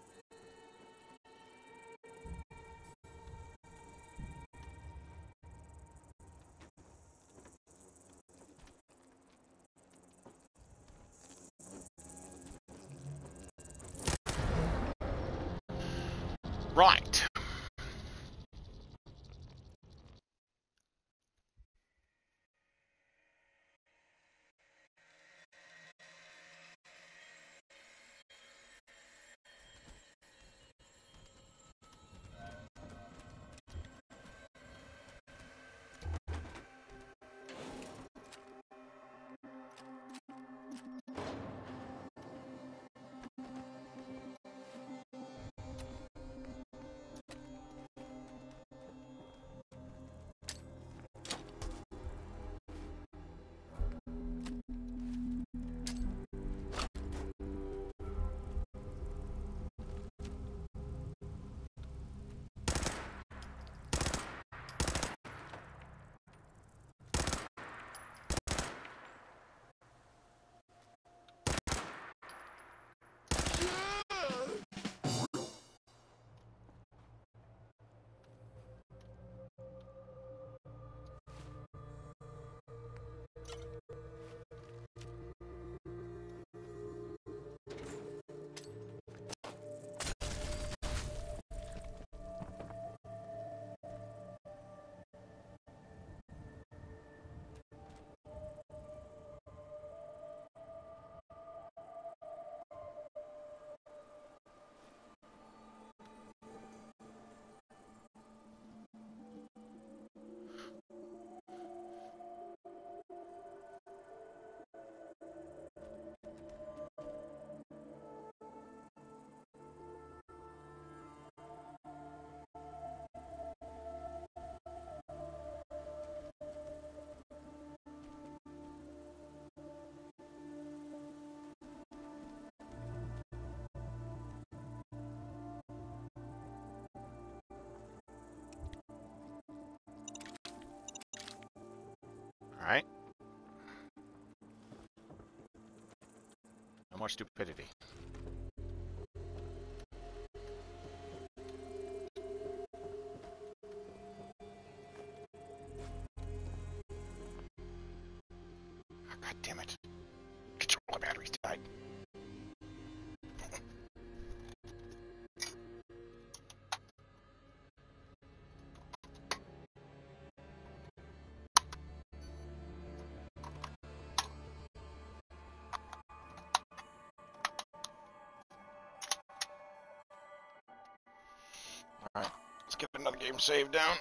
A: Right. Alright. No more stupidity. God damn it. Controller battery's died. Alright, let's get another game saved down.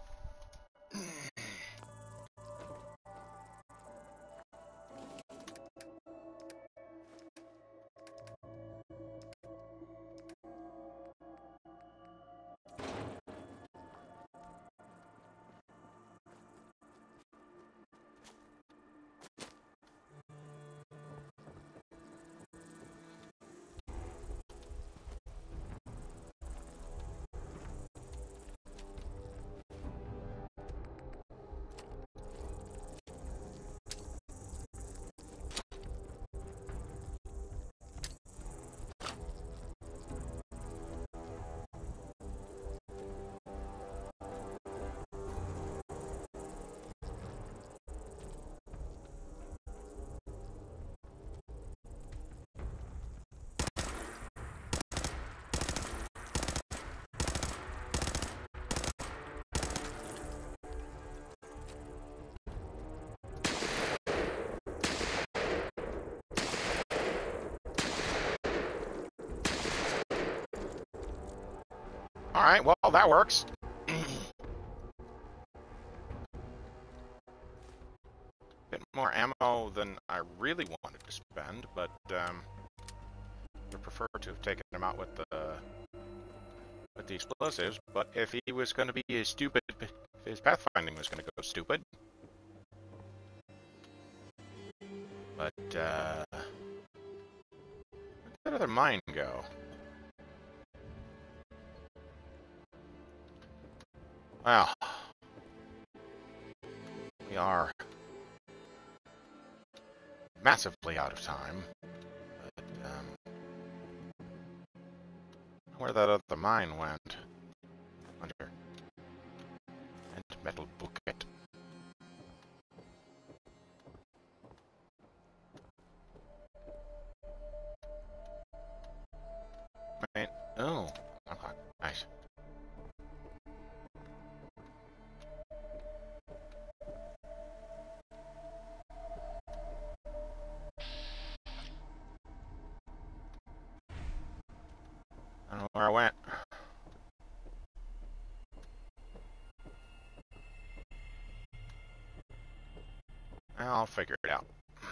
A: Alright, well, that works. Bit more ammo than I really wanted to spend, but I would prefer to have taken him out with the explosives. But if he was going to be as stupid, if his pathfinding was going to go stupid. But where'd that other mine go? Well, we are massively out of time, but where that other mine went. Wonder. And metal bucket. Wait. Oh, okay, nice. I don't know where I went. I'll figure it out.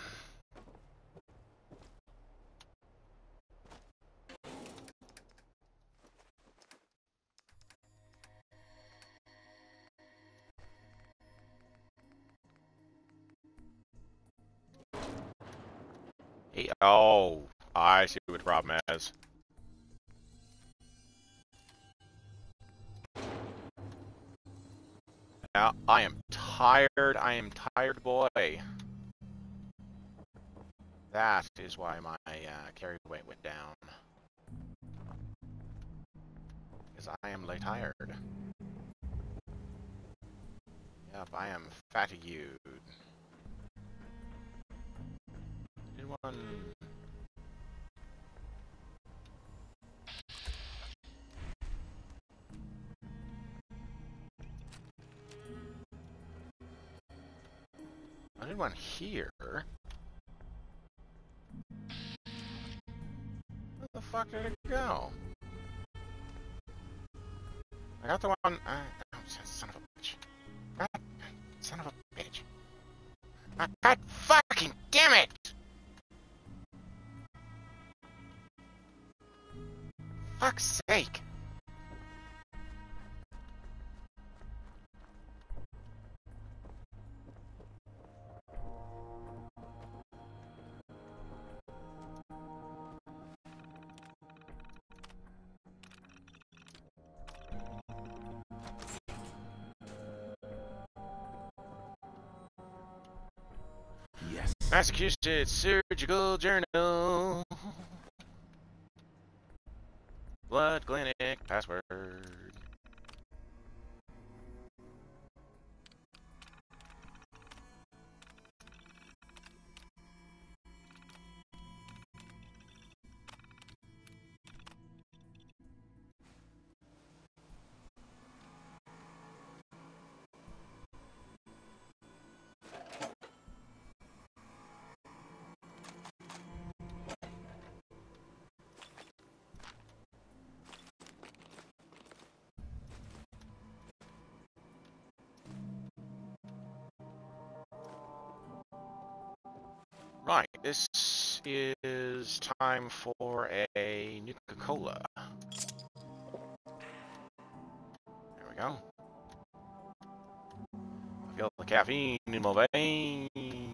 A: Oh, I see what the problem is. Now, I am tired. I am tired, boy. That is why my carry weight went down. Because I am tired. Yep, I am fatigued. Anyone? Anyone here? Where the fuck did it go? I got the one. Oh, son of a bitch. God, son of a bitch. God fucking damn it! Fuck's sake.
C: Yes.
A: Massachusetts Surgical Journal. Blood clinic password. this is time for a Nuka-Cola. There we go. I feel the caffeine in my veins.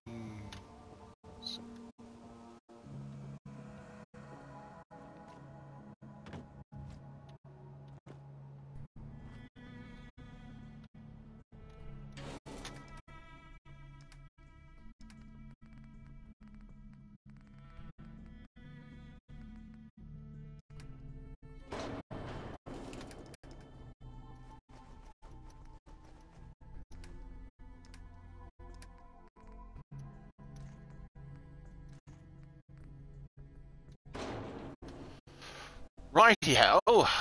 A: Righty-ho!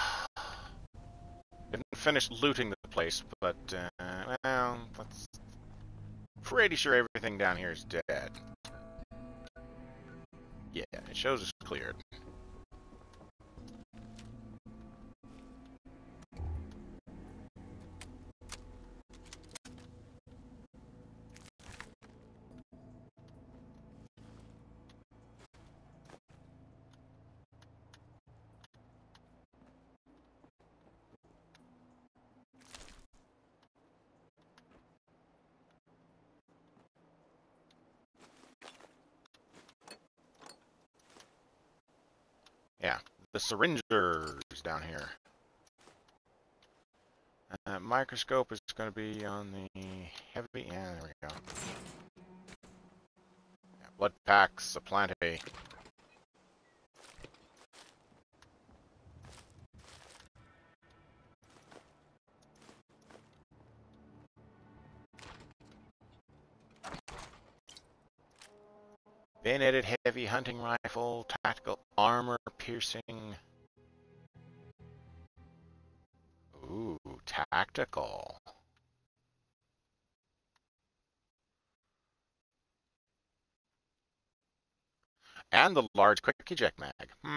A: Didn't finish looting the place, but, well, that's pretty sure everything down here is dead. Yeah, it shows it's cleared. Yeah, the syringers down here. Microscope is going to be on the heavy. Yeah, there we go. Yeah, blood packs, aplenty. Bayoneted heavy hunting rifle, tactical armor piercing. Ooh, tactical. And the large quick eject mag.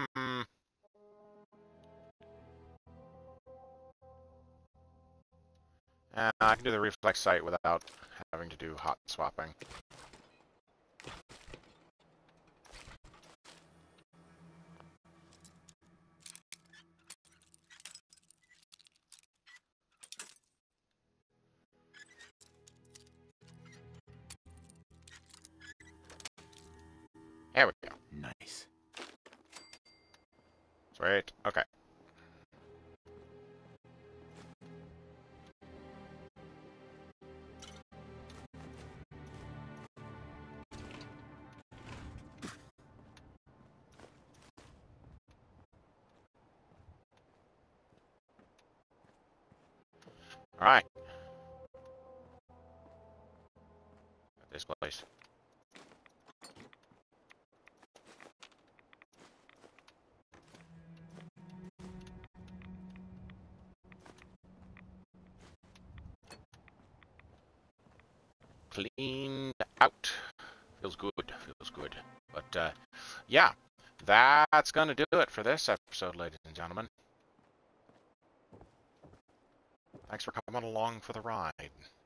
A: I can do the reflex sight without having to do hot swapping. There we go.
B: Nice.
A: Sweet. Okay. All right. This place. Cleaned out. Feels good. Feels good. But, yeah. That's going to do it for this episode, ladies and gentlemen. Thanks for coming along for the ride.